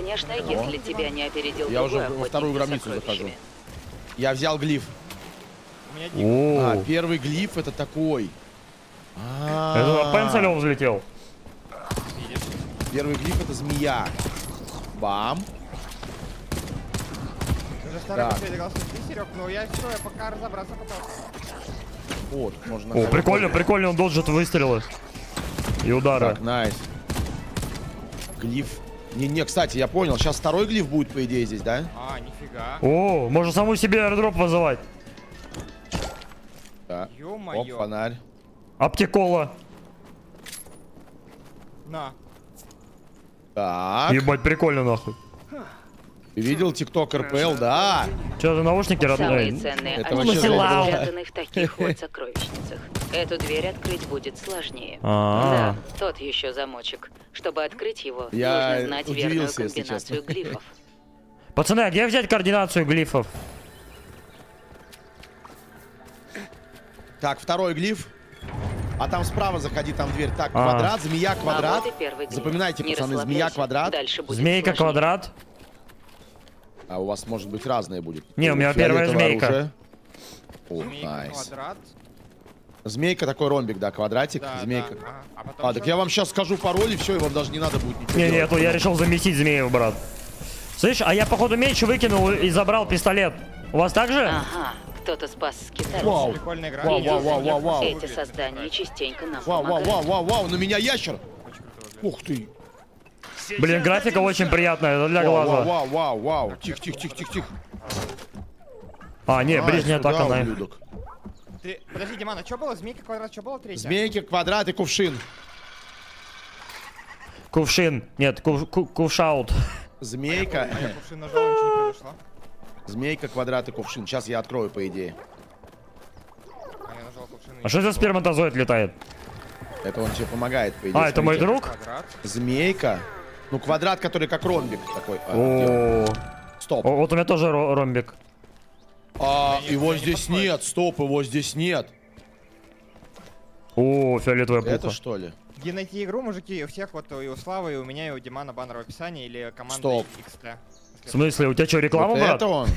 Конечно, если тебя не опередил Я уже другой во вторую охотник за гробницу захожу. сокровищами. Я взял глиф. У меня дик. А, первый глиф это такой. Это Пенсилев взлетел. Видишь? Первый глиф это змея. Бам. Уже старый Так. последний голос ты, Серег, но я все, я пока разобраться пытался. Вот, можно. О, прикольно, прикольно, он доджит выстрелы. И удары. Так, найс. Глиф. Не, кстати, я понял. Сейчас второй глиф будет, по идее, здесь, да? А, нифига. О, можно саму себе аирдроп вызывать. Да. Оп, Ё-моё. фонарь. Аптекола. На. Так. Ебать, прикольно нахуй. Ты видел ТикТок РПЛ, да? Че за наушники Самые родные? ценные Это артефакты вообще здорово. спрятаны в таких вот сокровищницах. Эту дверь открыть будет сложнее. А, Да, тот еще замочек. Чтобы открыть его, Я нужно знать верную удивился, если комбинацию честно. глифов. Пацаны, а где взять координацию глифов? Так, второй глиф. А там справа заходи, там дверь. Так, квадрат, змея, А квадрат. вот и первый глиф. Запоминайте, Не пацаны, змея, расслабляйся, квадрат. Дальше будет Змейка, сложнее. квадрат. А у вас, может быть, разные будет. Не, у меня первая Фиолетовое змейка. оружие. О, Змейка, найс. квадрат. Змейка такой ромбик, да, квадратик, Да, змейка. да. Ага. А потом А, так что? я вам сейчас скажу пароль, и все, и вам даже не надо будет ничего Не, делать. нету, я решил замесить змею, брат. Слышь, а я походу меч выкинул и забрал пистолет. У вас так же? Ага, кто-то спас скитальца. Вау. Прикольная игра. Вау, Иди вау, за вау, ним. вау, вау. Эти создания частенько нам Вау, вау, помогают. вау, вау, вау, на меня ящер. Очень круто выглядит. Ух ты. Блин, графика очень приятная, это для Вау, глаза. вау, вау, вау. Тихо, тихо, тихо, тихо, тихо. А, не, ближняя сюда, атака, на. ублюдок. Ты... Подожди, Диман, а что было? Змейка, квадрат, что было третье? Змейки, квадрат и кувшин. Кувшин. Нет, кувшаут. Змейка. А я кувшин нажал, ничего не произошло. Змейка, квадрат и кувшин. Сейчас я открою, по идее. А я нажал кувшин. А что за сперматозоид летает? Это он тебе помогает, по идее. А, это мой Смотрите. друг? Квадрат. Змейка. Ну, квадрат, который как ромбик такой. А, где он? О, Стоп. вот у меня тоже ромбик. А, не- его не здесь подходит. нет. Стоп, его здесь нет. О, фиолетовая Это пуха. что ли? Где найти игру, мужики, у всех, вот и у Славы, и у меня, и у Димана баннер в описании, или команда Стоп. XT. В смысле, у тебя что, реклама, Вот брат? это он.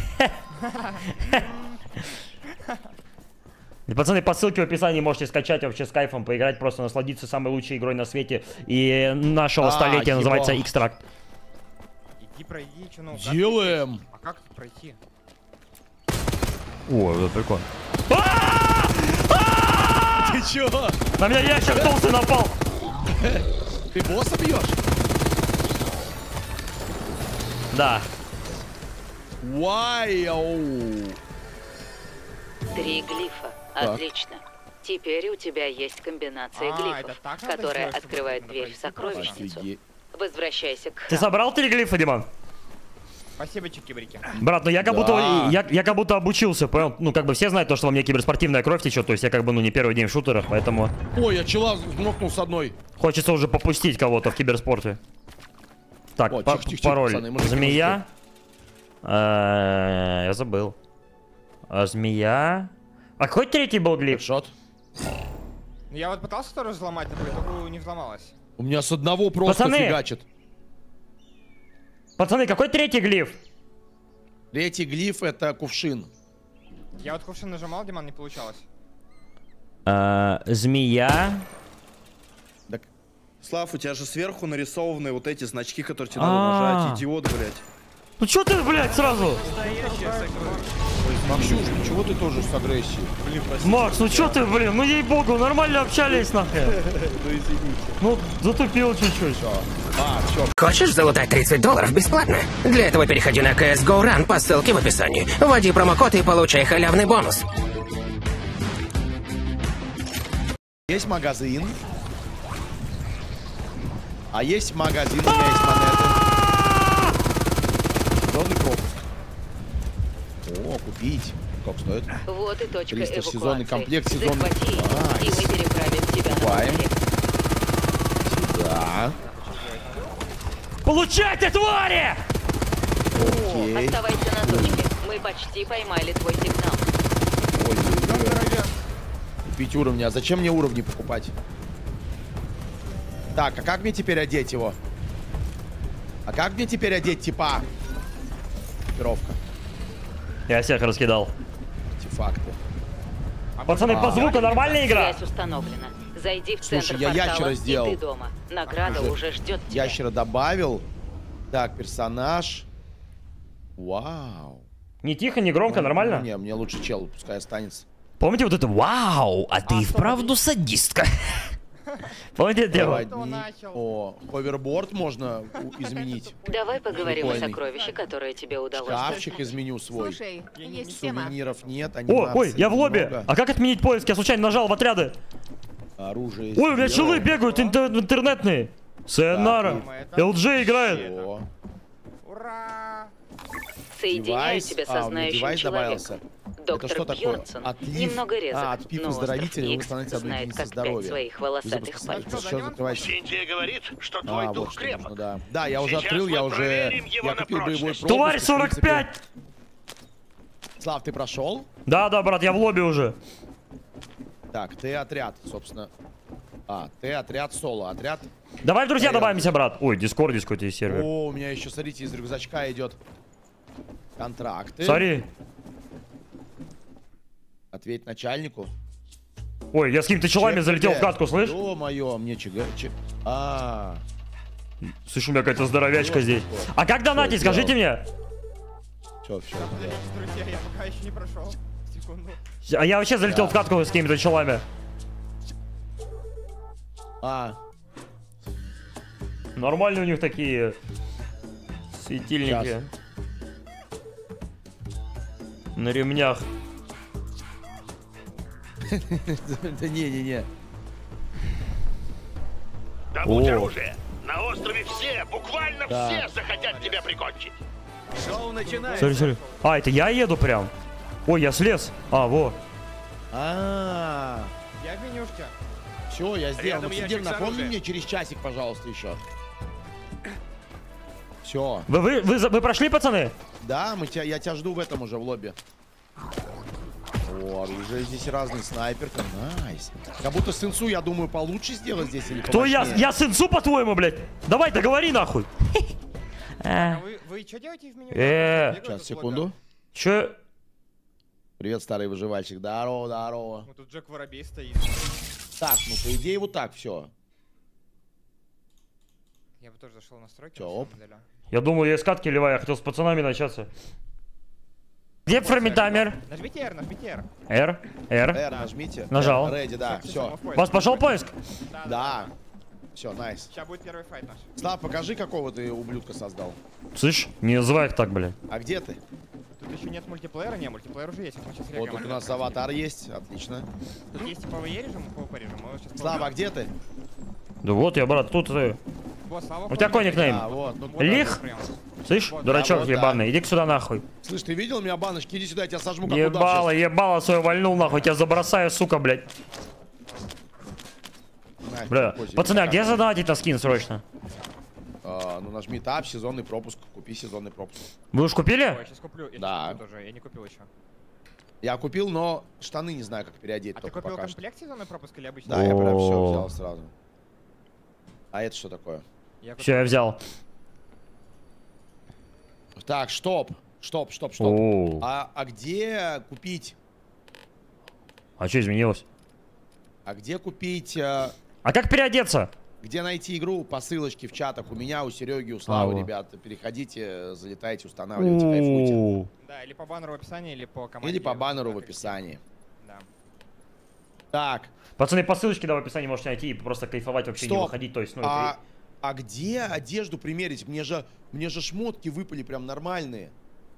И, пацаны, по ссылке в описании можете скачать вообще с кайфом, поиграть, просто насладиться самой лучшей игрой на свете. И нашего столетия ебать. называется X-Tract. Иди пройди, что, ну, как Делаем. тут- А как тут пройти? О, это прикольно. Ты чё? На меня ящер толстый напал! Ты босса бьешь? Да. Вау. 3 глифа. Так. Отлично. Теперь у тебя есть комбинация А, глифов, это так надо которая сделать, чтобы открывает надо дверь в пройти? сокровищницу. Офигеть. Возвращайся к Ты храму. собрал 3 глифа, Диман? Спасибо, чики-брики. Брат, ну я как будто Да. я как будто обучился, понял? Ну как бы все знают то, что во мне киберспортивная кровь течет, то есть я как бы ну не первый день в шутерах, поэтому Ой, я чела нокнул с одной. хочется уже попустить кого-то в киберспорте. Так, О, тихо, пароль. пацаны, мужики, Змея. Я забыл. Змея. А какой третий был глиф? Шот. Ну я вот пытался тоже взломать, но только не взломалось. У меня с одного просто Пацаны! фигачит. Пацаны, какой третий глиф? Третий глиф это кувшин. Я вот кувшин нажимал, Диман, не получалось. Змея. Так, Слав, у тебя же сверху нарисованы вот эти значки, которые тебе надо А. нажать. Идиот, блядь. Ну чё ты, блядь, сразу? Максюш, ну чего ты тоже с агрессией? Блин, прости. Макс, ну чё ты, блин, ну ей-богу, нормально общались нахуй. Ну извините. Ну, затупил чуть-чуть. А, все. Хочешь залутать $30 бесплатно? Для этого переходи на CSGO Run по ссылке в описании. Вводи промокод и получай халявный бонус. Есть магазин. А есть магазин, у меня есть монеты. Сезонный пропуск. О, купить. Как стоит? Вот и точка 300 эвакуации. сезонный комплект, сезонный. Захвати ее, и Найс. мы переправим тебя на Покупаем. корабле. Да. Получайте, твари! Окей. Оставайся на точке. Мы почти поймали твой сигнал. Ой-ой-ой. Купить уровни. А зачем мне уровни покупать? Так, а как мне теперь одеть его? А как мне теперь одеть типа? Экипировка. Я всех раскидал. Артефакты. Пацаны, по звуку нормальная игра? Связь установлена. Зайди в Слушай, центр я портала, ящера и сделал. ты дома. Награда уже ждет тебя. Ящера добавил. Так, персонаж. Вау. Не тихо, не громко, нормально? Не, мне лучше чел, пускай останется. Помните вот это «Вау, а ты и вправду садистка»? Помните это дело? Кто начал? О, ховерборд можно изменить. Давай поговорим о Прикольный. сокровище, которое тебе удалось. Шкафчик изменю свой. Слушай, есть тема. Сувениров нет, О, анимации ой, я в лобби. много. А как отменить поиск? Я случайно нажал в отряды. Оружие. Ой, у меня сделал. челы бегают интернетные. Сайонара. LG играет. О, Ура! Соединяю девайс. тебя А, со у меня знающим девайс человеком. добавился. Доктор Это что такое? Бьернсон Отлив. немного резок, от пив но оздоровителя вы Икс восстановите одну знает, единицу как пять здоровья. своих волосатых Запуск пальцев. снайпера, еще закрывайте. Синтия говорит, что твой А, дух вот что крепок. нужно, да. Да, я уже Сейчас открыл, я мы уже... проверим его Я на купил боевой прочность. пропуск. Тварь в принципе. 45! Слав, ты прошел? Да, брат, я в лобби уже. Так, ты отряд, собственно. А, ты отряд соло. Отряд... Давай в друзья Наверное. добавимся, брат. Ой, дискорд здесь какой-то есть сервер. О, у меня еще, смотрите, из рюкзачка идет контракты. Смотри. Ответь начальнику. Ой, я с какими-то челами залетел в катку, слышь? Ё-моё, мне ЧГ... А, Слышь, у меня какая-то здоровячка здесь. А как донатить, Всё, скажите мне? все. Подождите, друзья, я пока еще не прошел. Секунду. А я вообще залетел в катку с какими-то челами. А, Нормально у них такие светильники. На ремнях. да не-не-не. Добудь О. оружие. На острове все, буквально Да. все захотят тебя прикончить. Шоу начинается. Смотри, смотри. А, это я еду прям? Ой, я слез. А, во. А, Я в менюшке. все, я сделал. Рядом Ну, Фидер, ящик с напомни оружием. мне через часик, пожалуйста, еще. Все. Вы прошли, пацаны? Да, я тебя жду в этом уже, в лобби. О, оружие здесь разный, снайперка, найс. Как будто сенсу, я думаю, получше сделать здесь или Кто я? помощнее. Я сенсу, по-твоему, блядь? Давай, договори нахуй. А вы что делаете в меню? Э. Сейчас, секунду. Чё? Привет, старый выживальщик. Здорово, здорово. Вот тут Джек Воробей стоит. Так, ну, по идее, вот так все. Я бы тоже зашел в настройки. Чё, на оп. самом деле. Я думал, я из катки ливаю, я хотел с пацанами начаться. Где ферментамер? Нажмите R, нажмите R. R, R. R нажмите. Нажал. Ready, да, все. У вас пошел поиск? Да. Все, найс. Сейчас будет первый файт наш. Слав, покажи, какого ты ублюдка создал. Слышь, не называй их так, блядь. А где ты? Тут еще нет мультиплеера, не, мультиплеер уже есть. Вот мы сейчас Вот тут у нас аватар есть, отлично. Тут есть PvE режим и PvP режим. Мы сейчас Слава, а где ты? Да вот я, брат, тут... Вот, Слава, У тебя коник нейм. А, вот. Ну, Вот Лих? так прям. Слышь, Вот, дурачок да, вот, ебаный, иди сюда нахуй. слышь, ты видел меня, баночки? Иди сюда, я тебя сожму, как Ебало, удав ебало свое вальнул нахуй, тебя забросаю, сука, блядь. щас. На, Бля, позже, пацаны, а как? где задонатить на скин срочно? Ну, нажми тап, сезонный пропуск. Купи сезонный пропуск. Вы уж Ой, купили? я сейчас куплю. Я Да. щас куплю тоже. Я не купил еще. Я купил, но штаны не знаю, как переодеть А ты только купил пока что. комплект сезонный пропуск или обычный? Да, я прям все О. взял сразу. А это что такое? Я купил. Все, я взял. Так, стоп. Стоп. О. А где купить? А что изменилось? А где купить? А как переодеться? Где найти игру по ссылочке в чатах? У меня, у Сереги, у Славы, вот. ребята. Переходите, залетайте, устанавливайте, кайфуйте. О. Да, или по баннеру в описании, или по команде. Или по баннеру в Да, описании. Да. Так, Пацаны, по ссылочке да, в описании можете найти и просто кайфовать, вообще не стоп. выходить. То есть, ну, А где одежду примерить? Мне же шмотки выпали прям нормальные.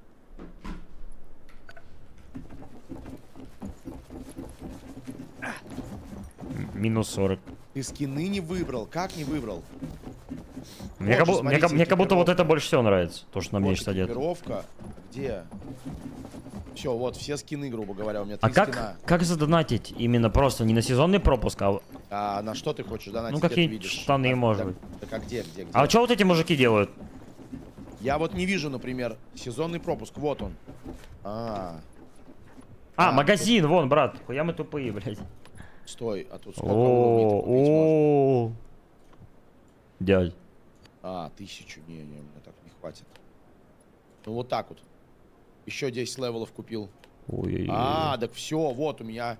минус 40. Ты скины не выбрал. Как не выбрал? Мне, Вот же, как, смотрите, мне как будто вот экипировка. это больше всего нравится. То, что на мне Вот сейчас одет. экипировка. Где? Все, вот все скины, грубо говоря, у меня А 3 как, скина. как задонатить? Именно просто не на сезонный пропуск, а... А на что ты хочешь донатить? Ну, Где ты какие-нибудь видишь? штаны, Так, может так, быть. Так, а где? А что вот эти мужики делают? Я вот не вижу, например, сезонный пропуск. Вот он. А, магазин, вон, брат. Хуя мы тупые, блядь. Стой, а тут сколько уровней ты купить можно? О, дядь. А, 1000. Не, мне так не хватит. Ну вот так вот. Еще 10 левелов купил. Ой-ой-ой. А, так все, вот у меня.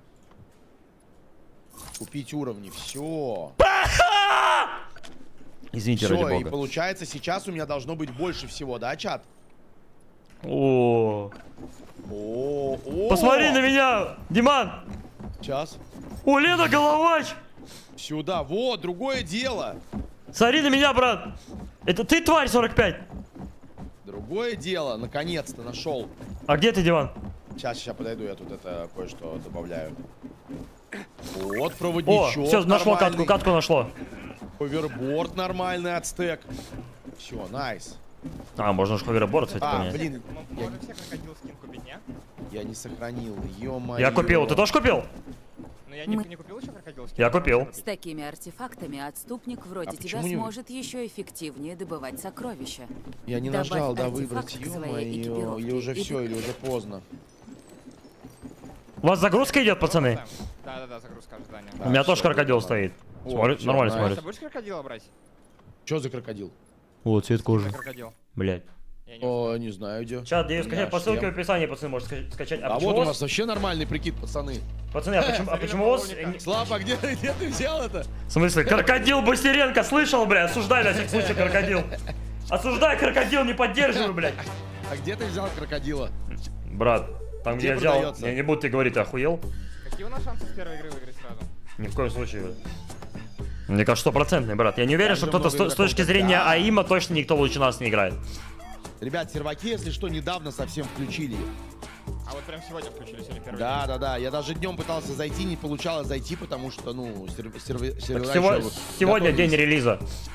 Купить уровни, все. Извините, ради Все, и бога. получается, сейчас у меня должно быть больше всего, да, чат? О, О, посмотри на меня, Диман. Сейчас. О, Лена Головач. Сюда, вот, другое дело. Смотри на меня, брат. Это ты, тварь 45? Другое дело, наконец-то нашел. А где ты, Диман? Сейчас подойду, я тут это кое-что добавляю. Вот О, проводничок. все, нашло нормальный. катку нашло. Ховерборд нормальный, ацтек. Все, найс. А, можно же ховерборд, кстати, А, поменять. блин, Можно все крокодил скин купить, не? я не сохранил, ё-моё. Я купил, ты тоже купил? Но я не купил еще крокодил скин. Я купил. С такими артефактами отступник вроде тебя почему не- сможет еще эффективнее добывать сокровища. Я не Добавь нажал, да, артефакт выбрать, к своей ё-моё. экипировке Или уже и все, или уже поздно. У вас загрузка идет, пацаны? Да, загрузка ожидания. Да, У меня всё, тоже крокодил ладно. стоит. О, Смотри, всё, нормально найс. Ты смотрит. будешь крокодила брать? Что за крокодил? О, цвет кожи. Крокодил. Блять. Я не О, не знаю, где. Сейчас, я ее скачать Бля, по ссылке в шлем. описании, пацаны, можете скачать. А почему вот у вас- нас вообще нормальный прикид, пацаны. Пацаны, а почему у вас... Слава, где ты взял это? В смысле? Крокодил Бастеренко, слышал, бля? Осуждай на всякий случай крокодил. Осуждай крокодил, не поддерживаю, блядь. А где ты взял крокодила? Брат, там где Где я взял... продается? Я не буду тебе говорить, ты охуел? Какие у нас шансы с первой игры выиграть сразу? Ни в коем случае, блядь. Мне кажется, стопроцентный, брат. Я не уверен, Там что же кто-то много с точки игроков, зрения да. АИМа точно никто лучше нас не играет. Ребят, серваки, если что, недавно совсем включили. А вот прям сегодня включили сегодня первый Да, да, да. Я даже днем пытался зайти, не получалось зайти, потому что, ну, Так сервера сегодня день релиза.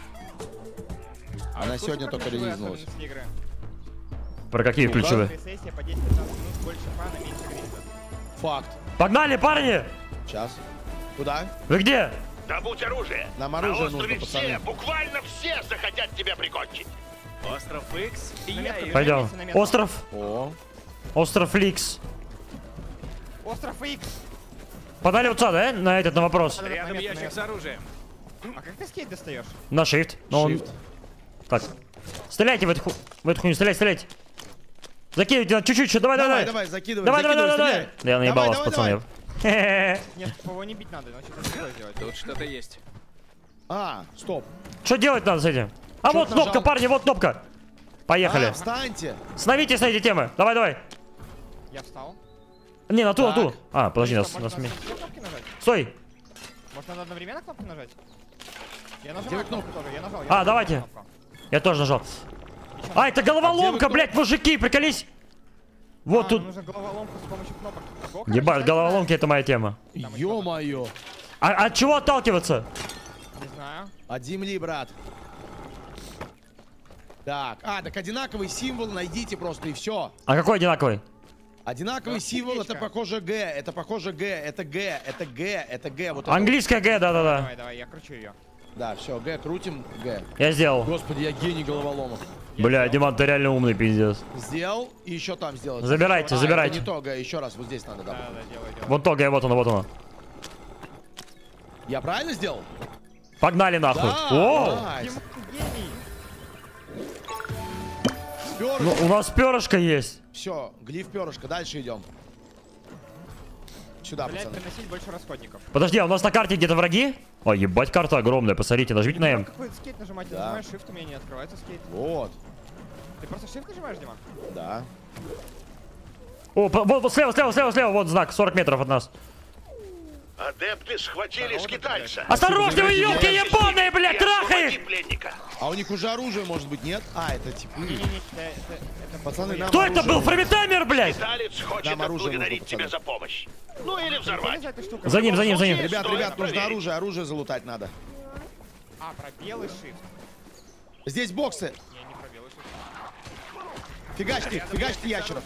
Она сегодня только ключевые релизнулась. особенности игры. Про какие Ну-ка. ключевые? Сессия по 10-15 минут, больше фана, меньше гринда. Факт. Погнали, парни! Сейчас. Куда? Вы где? Добудь оружие. Нам На оружие острове нужно, все, пацаны. буквально все захотят тебя прикончить. Остров Икс и На я метку, их. Пойдем. на метку. Остров. О, Остров Ликс. Остров Икс. Подали вот сюда, да? На этот, на вопрос. Рядом На ящик метку. с оружием. А как ты скейт достаешь? На shift. Но он... Shift. Так. Стреляйте в эту хуйню, стреляйте. Закидывайте, чуть-чуть, еще, давай. давай, закидывай, Давай. стреляй. Да я наебал вас, Давай, пацаны. Нет, его не бить надо, иначе ты что сделать? Тут что-то есть. А, стоп. Что делать надо с этим? А Чё вот нажал? кнопка, парни, вот кнопка. Поехали. А, встаньте. Становитесь на эти темы. Давай. Я встал. Не, на ту. Так. А, подожди, нас Можно ми- все кнопки нажать? Стой. Может надо одновременно кнопки нажать? Я нажал Где кнопку тоже, я нажал. А, давайте. Я тоже нажал. А, это головоломка, А где вы блядь, мужики, приколись. Вот тут. Нужно головоломку с помощью кнопок. Ого, Ебать, хорошо, головоломки это моя тема. Ё-моё. А от чего отталкиваться? Не знаю. От земли, брат. Так, так одинаковый символ найдите просто и все. А какой одинаковый? Одинаковый Да, символ, это сердечко. похоже Г, это похоже Г, это Г, это Г, это Г. Вот это Английская Г, да-да-да. Давай, я кручу ее. вот. Да, все, Г, крутим, Г. Я сделал. Господи, я гений головоломок. Бля, Диман, ты реально умный, пиздец. Сделал и еще там сделать. Забирайте, Это забирайте. не то, Г, еще раз, вот здесь надо, да. Да, делай. Вон то Г, вот оно, вот оно. Я правильно сделал? Погнали нахуй. Да, О! найс. Дима, ты гений. Перышко. Ну, у нас перышко есть. Все, глиф перышко, дальше идем. Сюда, Блять, пацаны. приносить больше расходников. Подожди, а у нас на карте где-то враги? Ой, ебать, карта огромная, посмотрите, нажмите на М. Какой скейт нажимать? Ты Да. нажимаешь shift, у меня не открывается скейт. Вот, Ты просто shift нажимаешь, Дима? да. О, вот слева, вот знак, 40 метров от нас. Адепты схватили скитальца. Осторожно, вы елки Неси ебаные, блядь, и освободи трахай! пленника. А у них уже оружие, может быть, нет? А, это типа... Не-не-не, это... Пацаны, нам Кто это оружие был? нужно. Фрагментаймер, блядь? Скиталец хочет Нам оружие отблагодарить нужно, тебя пацаны. за помощь. Ну или взорвать. Залезай, эта штука. За ним. Ребят, Стоит нужно проверить. оружие залутать надо. А, про белый shift. Здесь боксы. Не, не про белый shift. Фигачьте ящеров.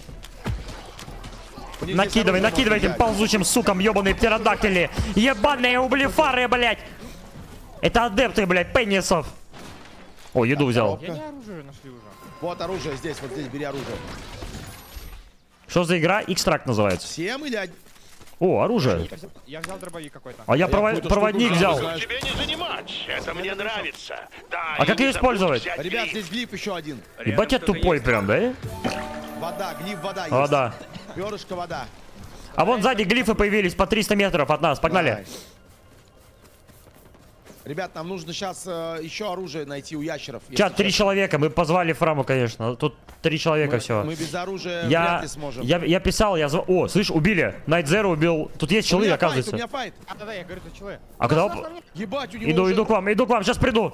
У них здесь Накидывай, оружие накидывай можно этим взять. ползучим сукам, ебаные птеродактили. Ебаные ублефары, блядь. Это адепты, блядь, пенисов. О, еду взял. Я не оружие нашли уже. Вот оружие здесь, вот здесь, бери оружие. Что за игра? X-Track называется. Всем или О, оружие. Я взял дробовик какой-то. А я какую-то проводник штуку взял. знаю. Тебе не занимать. Это мне нравится. Да, А и как не ее забудь использовать? взять Ребят, глиф. здесь глиф еще один. Ебать, я тупой прям, да? Вода, глиф вода есть. Вода. Перышко вода. А вон сзади глифы появились по 300 метров от нас. Погнали. Найс. Ребят, нам нужно сейчас еще оружие найти у ящеров. если Чат, 3 честно. человека. Мы позвали Фраму, конечно. Тут 3 человека всего. Мы без оружия вряд Я, ли сможем. я писал, я звал. О, слышь, убили. Найт Зеро убил. Тут есть У челы, меня оказывается. файт, у меня файт. Да, я говорю, тут человек. А куда? Ебать, у него Иду, уже... иду к вам, сейчас приду.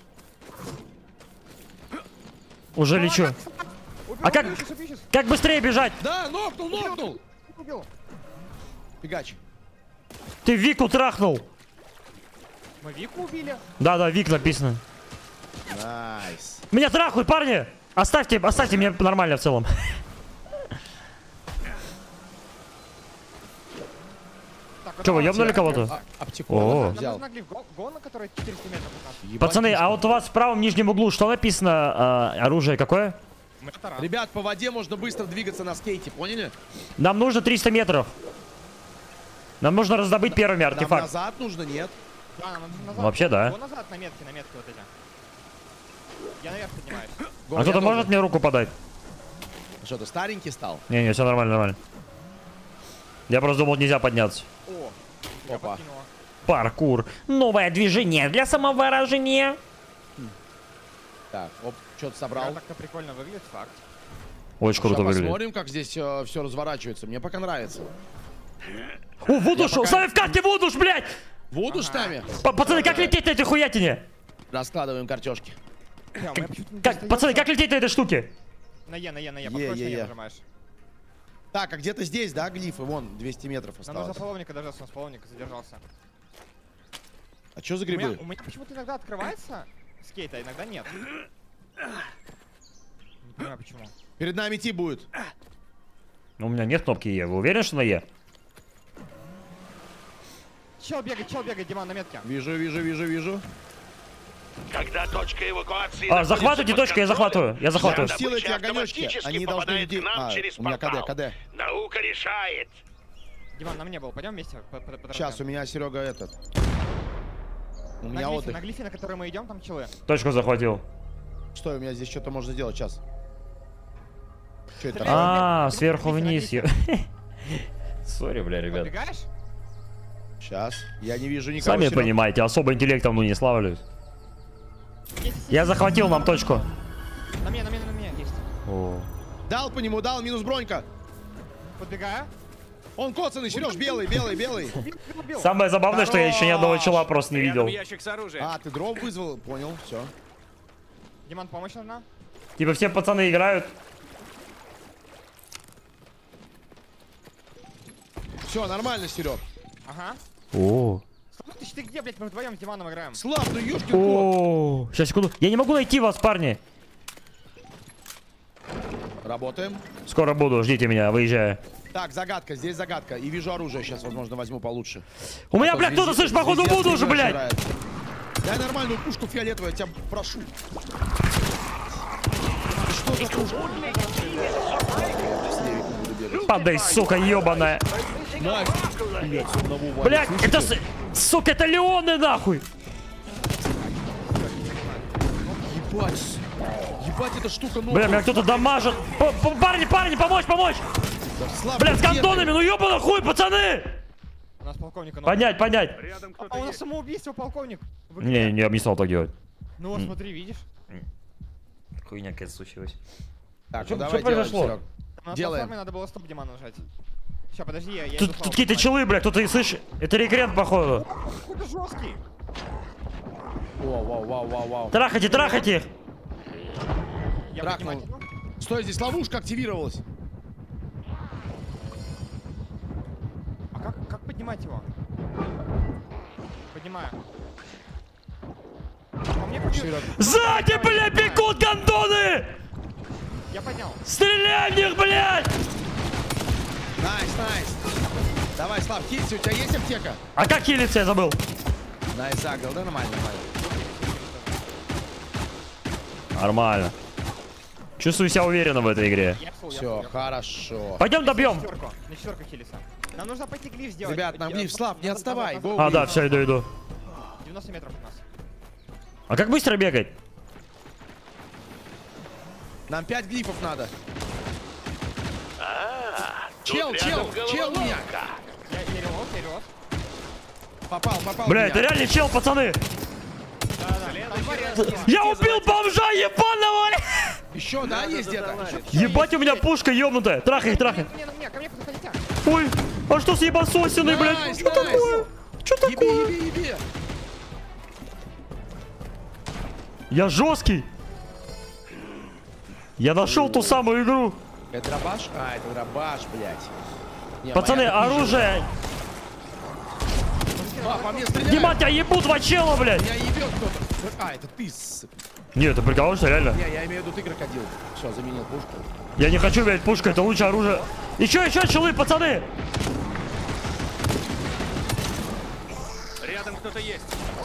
Уже лечу. А как быстрее бежать? Да, нокнул. Убил. Фигач. Ты Вику трахнул. Мы Вику убили. Да, Вик написано. Найс. Меня трахают, парни! Оставьте меня нормально в целом. Че, вы ёбнули кого-то? Аптеку О. Нам взял. нужна глиф. Гон, на который 400 метров от нас. Ебать, Пацаны, пушка. а вот у вас в правом нижнем углу что написано? Оружие какое? Мы таран. Ребят, по воде можно быстро двигаться на скейте, поняли? Нам нужно 300 метров. Нам нужно раздобыть первыми Нам артефакт. назад нужно, нет? Да, нам назад. Вообще, да. Вон назад на метки вот эти. Я наверх поднимаюсь. Го, А я кто-то тоже. может мне руку подать? Что, ты старенький стал? Не, все нормально. Я просто думал, нельзя подняться. О, я Опа. подкинула. Паркур. Новое движение для самовыражения. Так, оп, что-то Да, собрал. так-то прикольно выглядит, факт. Очень круто Сейчас выглядит. посмотрим, как здесь все разворачивается. Мне пока нравится. О, Вудуш! пока- Ставь в карте Вудуш, блядь! Воду штами. Пацаны, как лететь на этой хуятине? Раскладываем картошки. Бля, у меня почему-то не Как, достаётся. пацаны, как лететь на этой штуке? На Е. Е, Подходишь, на е. Е нажимаешь. Так, а где-то здесь, да, глифы? Вон, 200 метров Нам нужно осталось. половника дождаться, он с половника задержался. А что за У меня, грибы? у меня почему-то иногда открывается скейт, а иногда нет. Не понимаю почему. Перед нами Ти будет. У меня нет кнопки Е. Вы уверены, что на Е? Чел бегает, Диман, на метке. Вижу. Когда точка эвакуации... А, захватывайте находится под точку, я захватываю. Я захватываю. Добыча Силы эти огонечки, автоматически они должны попадает людей... к нам А, через у меня портал. КД. Наука решает. Диман, на мне был, пойдем вместе по дороге? Сейчас, у меня, Серега, этот... У меня на отдых. глифе, на который мы идем, там челы. Точку захватил. Стой, у меня здесь что-то можно сделать, сейчас. Что это? А, Глиф, сверху глиф, вниз. глиф. Сори, бля, ребят. Подбегаешь? Сейчас. Я не вижу никого. Сами Серег. понимаете, особо интеллектом, не славлюсь. Я захватил нам точку. На мне, есть. О. Дал по нему, дал, минус бронька. Подбегаю. Он коцаный, Сереж, белый. Бил. Самое забавное, что я еще ни одного чела просто не Рядом видел. ящик с оружием. А, ты дров вызвал? Понял, все. Диман, помощь нужна? Типа все пацаны играют. Все, нормально, Серег. Ага. О. Слушай, ты где, блядь, мы вдвоем с Диманом играем? Слав, ну ёшкин кот. О. Сейчас, секунду. Я не могу найти вас, парни. Работаем. Скоро буду, ждите меня, выезжаю. Так, загадка, здесь загадка. И вижу оружие, сейчас, возможно, возьму получше. У меня, А то блядь, кто-то, звезде- слышь, походу звезде буду уже, огонь блядь. жрает. Дай нормальную пушку фиолетовую, я тебя прошу. Что за пушка? С левиком буду бегать. Падай, сука, ебаная. Найс. Блядь, с одного валит. Блядь, Слышите? это, сука, это Леоны, нахуй. Ебать. Ебать, эта штука новая. Бля, меня кто-то дамажит. Парни, помочь. Слав, Блядь, с где ты? гандонами, ну ебаный хуй, пацаны. У нас полковника новый. Поднять. Рядом А кто-то у нас есть. самоубийство, полковник. Вы Не, где? я бы не стал так делать. Ну вот, смотри, видишь? Хуйня какая-то случилась. Так, Чё- ну давай чё делаем, произошло? Серег. На Делаем. платформе надо было стоп Димана нажать. Сейчас, подожди, я иду Тут славу какие-то поднимать. челы, бля, кто-то, слышь, это рекрент, походу. Какой-то жесткий. Вау. Трахайте их. Я Трахнул. поднимать иду. Стой, здесь ловушка активировалась. А как поднимать его? Поднимаю. По мне побьют. Серег. Сзади, бля, бегут гандоны! Я поднял. Стреляй в них, блядь! Найс. Давай, Слав, кильцы, у тебя есть аптека? А как хилиться, я забыл. Найс, загл, да, нормально. Нормально. Чувствую себя уверенно в этой игре. Я псул, я Все, псул. хорошо. Пойдем добьем. На четверку хилиса. Нам нужно пойти глиф сделать. Ребят, нам глиф, Слав, не отставай. Go, А, глиф. да, все, иду. 90 метров от нас. А как быстро бегать? Нам 5 глифов надо. Тут Чел рядом у меня. Я релот. Попал в Бля, меня. это реально чел, пацаны. Да. Я убил бомжа ебаного! Еще, да, есть где-то? Ебать, у меня пушка ебнутая. Трахай их, трахай. Ко мне подходите. Ой, а что с ебасосиной, блядь? Найс, Что найс. такое? Что такое? Еби. Я жесткий. Я нашел ту самую игру. Это дробаш? А, это дробаш, блядь. Не, Пацаны, моя пизжа. оружие. По мне стреляют. Дима, тебя ебут два чела, блядь. Меня ебет кто-то. А, это ты, Нет, ты прикалываешься, реально? Не, я имею в виду, ты крокодил. Все, заменил пушку. Я не хочу, блядь, пушка, это лучшее оружие. Еще челы, пацаны. Рядом кто-то есть.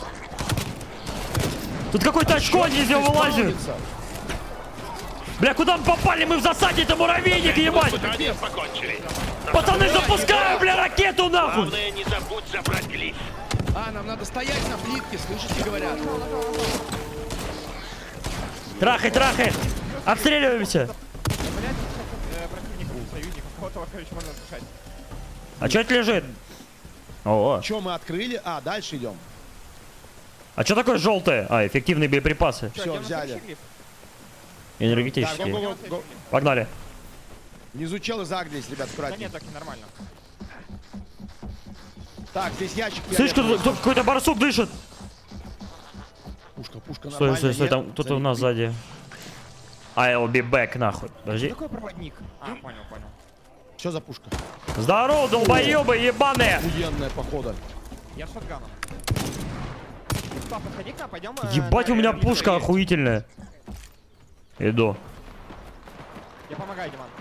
Тут какой-то очко из него вылазит. Спаунится. Бля, куда мы попали? Мы в засаде, это муравейник, ебать. Испытания покончили. Пацаны, запускаю, бля, ракету нахуй. Главное, не забудь забрать глиф. А, нам надо стоять на плитке, слышите, говорят. Трахай, трахай. Обстреливаемся. Противников, союзников. Кого-то, короче, можно слушать. А что это лежит? О, Че мы открыли? А, дальше идем. а что такое желтое? А, эффективные боеприпасы. Все, взяли. Так, Энергетические. го. Погнали. Внизу челы загрелись, ребят, Да аккуратнее. нет, так и нормально. Так, здесь ящик. Слышь, кто какой-то барсук дышит. Пушка Стой, нормальная. стой, там нет? кто-то у нас сзади. I'll be back, нахуй. Что Подожди. такое проводник? А, понял. Что за пушка? Здорово, долбоебы ебаные. Охуенная, похода. Я с шотганом. Пап, подходи к нам, пойдем. Ебать, у меня пушка охуительная. Иду. Я помогаю, Диман.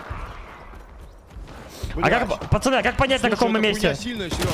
А как, пацаны, а как понять, на каком мы месте? Сильная, Серег.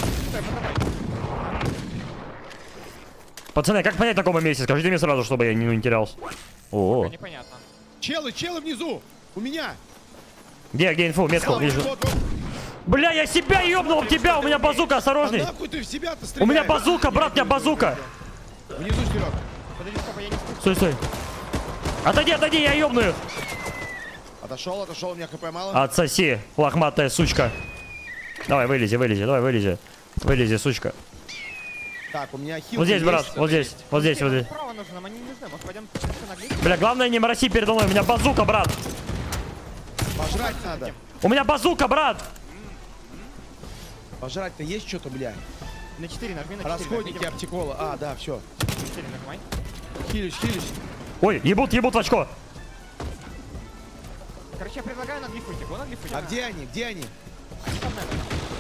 Пацаны, а как понять, на каком мы месте? Скажите мне сразу, чтобы я не терялся. О, Непонятно. Челы внизу. У меня. где инфу? Метку Вот, вижу. вот. Бля, я себя ёбнул в тебя, у меня базука, А осторожней. нахуй ты в себя-то У стреляешь? меня базука, брат, у меня базука. Внизу, Серег. Подожди, стоп, я не... Стой. Отойди, я ёбну их. Отошел, у меня хп мало. Отсоси, лохматая сучка. Давай, вылези. Вылези, сучка. Так, у меня хил. Вот здесь, брат, вот здесь. Справа нужно, нам они не нужны. Может, пойдем на глик? Бля, главное не мороси передо мной, у меня базука, брат. Пожрать надо. У меня базука, брат. Пожрать-то есть что-то, бля? На 4 нажми, на 4. Расходники, аптекола. А, да, все. 4 нажимай. Хилюсь. Ой, ебут в очко. Короче, я предлагаю на глиф уйти. Го на глиф уйти. А где они? Они там, наверное.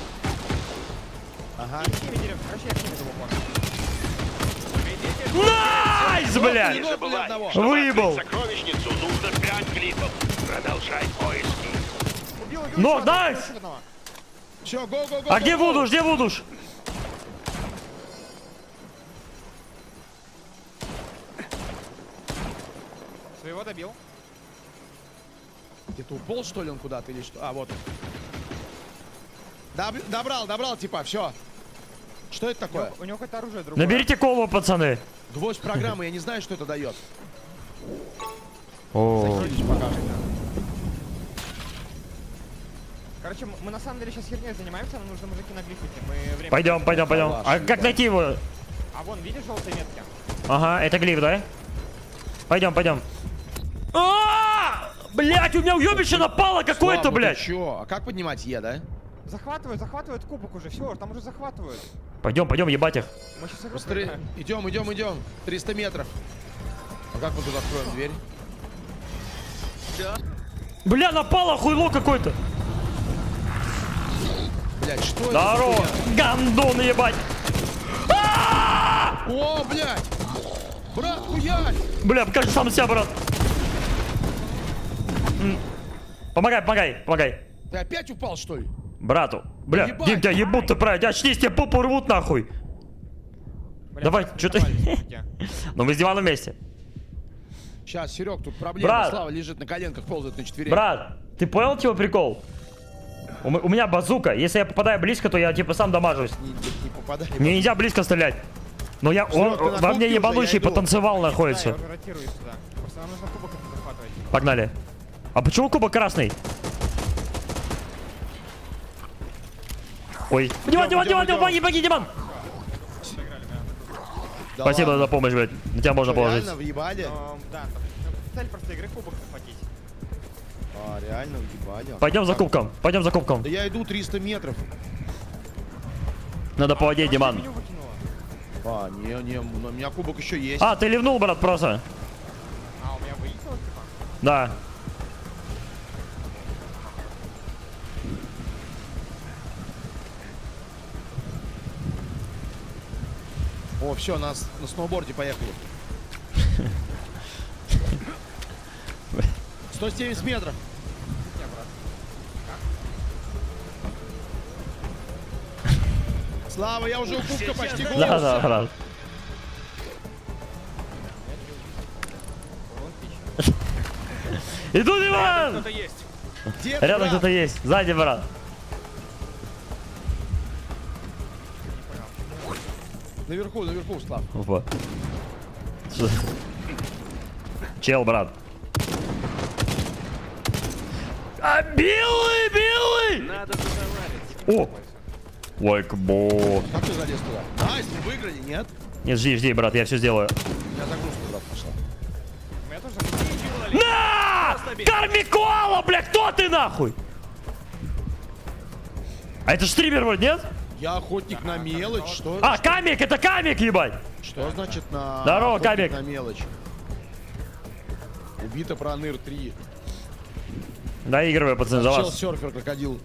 Ага. И с ними дерем. Короче, я с ними думал. Найс, блядь. Не забывай, одного. чтобы Выебал. открыть сокровищницу, нужно 5 глифов. Продолжай поиски. Убил Но, еще одного, найс! еще одного. Все, го. А где Вудуш? Своего добил. Где-то уполз, что ли, он куда-то или что? А, вот он. Добрал, типа, все. Что это такое? У него какое-то оружие другое. Наберите колу, пацаны. Гвоздь программы, я не знаю, что это дает. О, Короче, мы на самом деле сейчас херней занимаемся, нам нужно мужики на глиф идти. Мы время... пойдем. А как найти его? А вон, видишь желтые метки? Ага, это глиф, да? Пойдем. Блять, у меня уебище напало какое-то, блядь. Че? А как поднимать Е, да? Захватывают кубок уже, все, там уже захватывают. Пойдем, ебать их. Мы сейчас игру Быстрее. проиграем. Идем. 300 метров. А как мы тут откроем дверь? Бля, напало хуйло какое-то. Блять, что это? Здорово, гандон, ебать. О, блядь! Брат, хуярь! Бля, покажи сам себя, брат. Помогай. Ты опять упал, что ли? Брату. Бля, Ебать. Дим, тебя ебут-то, правильно. Очнись, тебе попу рвут нахуй. Бля, Давай, просто что ты... взорвались, мужики. Но мы с Диманом вместе. Сейчас, Серег, тут проблема. Брат. Слава лежит на коленках, ползает на четвереньках. Брат, ты понял, типа, прикол? У меня базука. Если я попадаю близко, то я, типа, сам дамажусь. Не попадай. Мне нельзя близко стрелять. Но я... Серёг, ты на во мне кубке уже, ебанущий я иду. потанцевал Да, находится. я уже ротирую сюда. Просто нам нужно кубок это захватывать. Погнали. А почему кубок красный? Ой. Диман, помоги, Диман! Да Спасибо ладно. за помощь, блядь. На тебя можно положить. Реально въебали? Да, цель просто игры кубок захватить. А, реально въебали. Пойдем за кубком, пойдем за кубком. Да я иду 300 метров. Надо по воде, Диман. Меню выкинула. А, не, у меня кубок еще есть. А, ты ливнул, брат, просто. А, у меня вылетело, типа? Да. О, все, нас на сноуборде поехали. 170 метров. Слава, я уже у кубка почти голос. Да, брат. Иду, Диман! Кто-то есть. Где ты, Рядом брат? кто-то есть. Сзади, брат. Наверху, Слав. Опа. Чел, брат. А, белый! Надо завалить. О! Лайкбо. Как ты залез туда? Найс, мы выиграли, нет? Нет, жди, брат, я все сделаю. У меня загрузка, брат, пошла. У меня тоже... На! Кармикола, бля, кто ты нахуй? А это ж стример вроде, нет? Я охотник на мелочь, что? А, камик, это камик, ебать! Что значит на... Здорово, охотник Кабик. на мелочь? Убито Проныр 3. Доигрывай, пацаны, за Чел, вас. серфер, крокодил.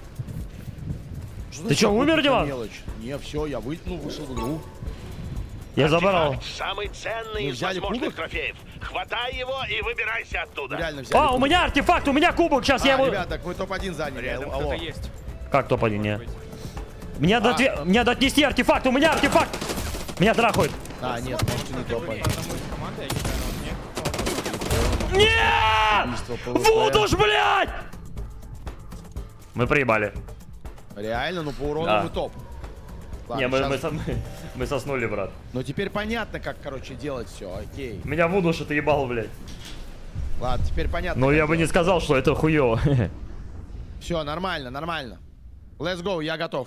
Ты чё, умер, Диман? Мелочь? Не, все, я вышел в игру. Я забрал. Самый ценный Мы из взяли возможных кубок? трофеев. Хватай его и выбирайся оттуда. Реально взяли. А, у кубок. меня артефакт, у меня кубок, сейчас я его... Ребят, так мы топ-1 заняли. Рядом Алло. кто-то есть. Как топ-1, не? Мне надо отнести артефакт, у меня артефакт! Меня трахают. А, нет, может и не топ-1. Одному из команды, я не знаю, но нет. Убийство Нет! PvP. Вудуш, блядь! Мы проебали. Реально, ну по урону Да. мы топ. Ладно, Не, щас- мы соснули, брат. Ну теперь понятно, как, короче, делать все, окей. Меня Вудуш это ебал, блядь. Ладно, теперь понятно. Но я бы не сказал, что это хуёво. Все, нормально, нормально. Let's go, я готов.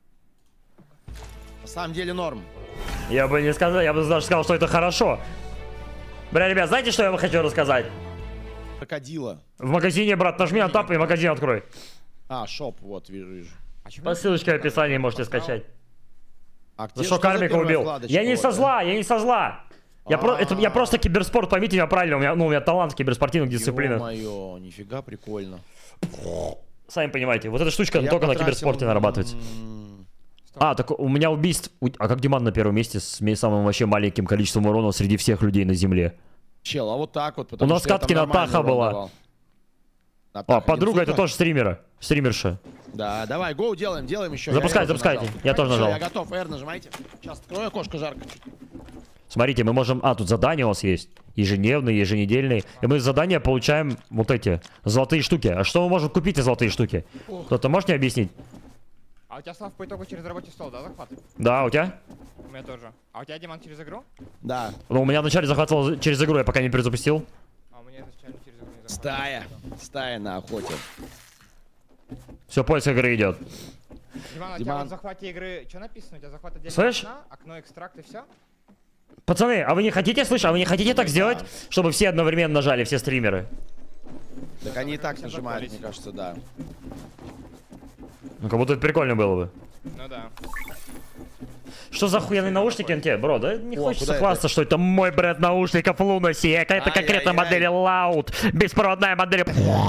На самом деле норм. Я бы не сказал, я бы даже сказал, что это хорошо. Бля, ребят, знаете, что я вам хочу рассказать? Крокодила. В магазине, брат, нажми на тап и магазин открой. А, шоп, вот, вижу. А чё По ссылочке в описании можете скачать. А За что Кармика первая убил? вкладочка? Я не Вот, со да? зла, я не со зла. Я просто киберспорт, поймите меня правильно, у меня талант в киберспортивных дисциплинах. Ё-моё, нифига прикольно. Сами понимаете, вот эта штучка Я только на потратил, киберспорте нарабатывается. А, так у меня убийств... А как Диман на первом месте с самым вообще маленьким количеством урона среди всех людей на земле? Чел, а вот так вот, потому У нас что я катки там Натаха нормальный урон была. давал. А, Натаха, подруга это Гинсука? тоже стримерша. Да, давай, гоу, делаем еще. Запускайте, запускайте. Я тоже Всё, нажал. я готов, R нажимайте. Сейчас открою окошко жарко. Смотрите, мы можем... А, тут задания у нас есть. Ежедневные, еженедельные. И мы задания получаем вот эти золотые штуки. А что мы можем купить за золотые штуки? Кто-то может мне объяснить? А у тебя, Слав, по итогу через рабочий стол, да, захват? Да, у тебя? У меня тоже. А у тебя, Диман, через игру? Да. Ну, у меня вначале захватывал через игру, я пока не перезапустил. А у меня изначально через игру не захватывает. Стая на охоте. Все, поиск игры идет. Диман, а у тебя Диман. вот в захвате игры, что написано? У тебя захват отдельно Слышь? окно, экстракт и все? Пацаны, а вы не хотите, слышь, а вы не хотите так сделать, чтобы все одновременно нажали, все стримеры? Так они и так Всем нажимают, заколись. мне кажется, да. Ну, как будто это прикольно было бы. Ну да. Что за охуенные наушники на тебе, бро? Да не О, хочется куда хвастаться, что это мой бренд наушников Lunacy. Это конкретно Ай-яй-яй. модель Loud. Беспроводная модель.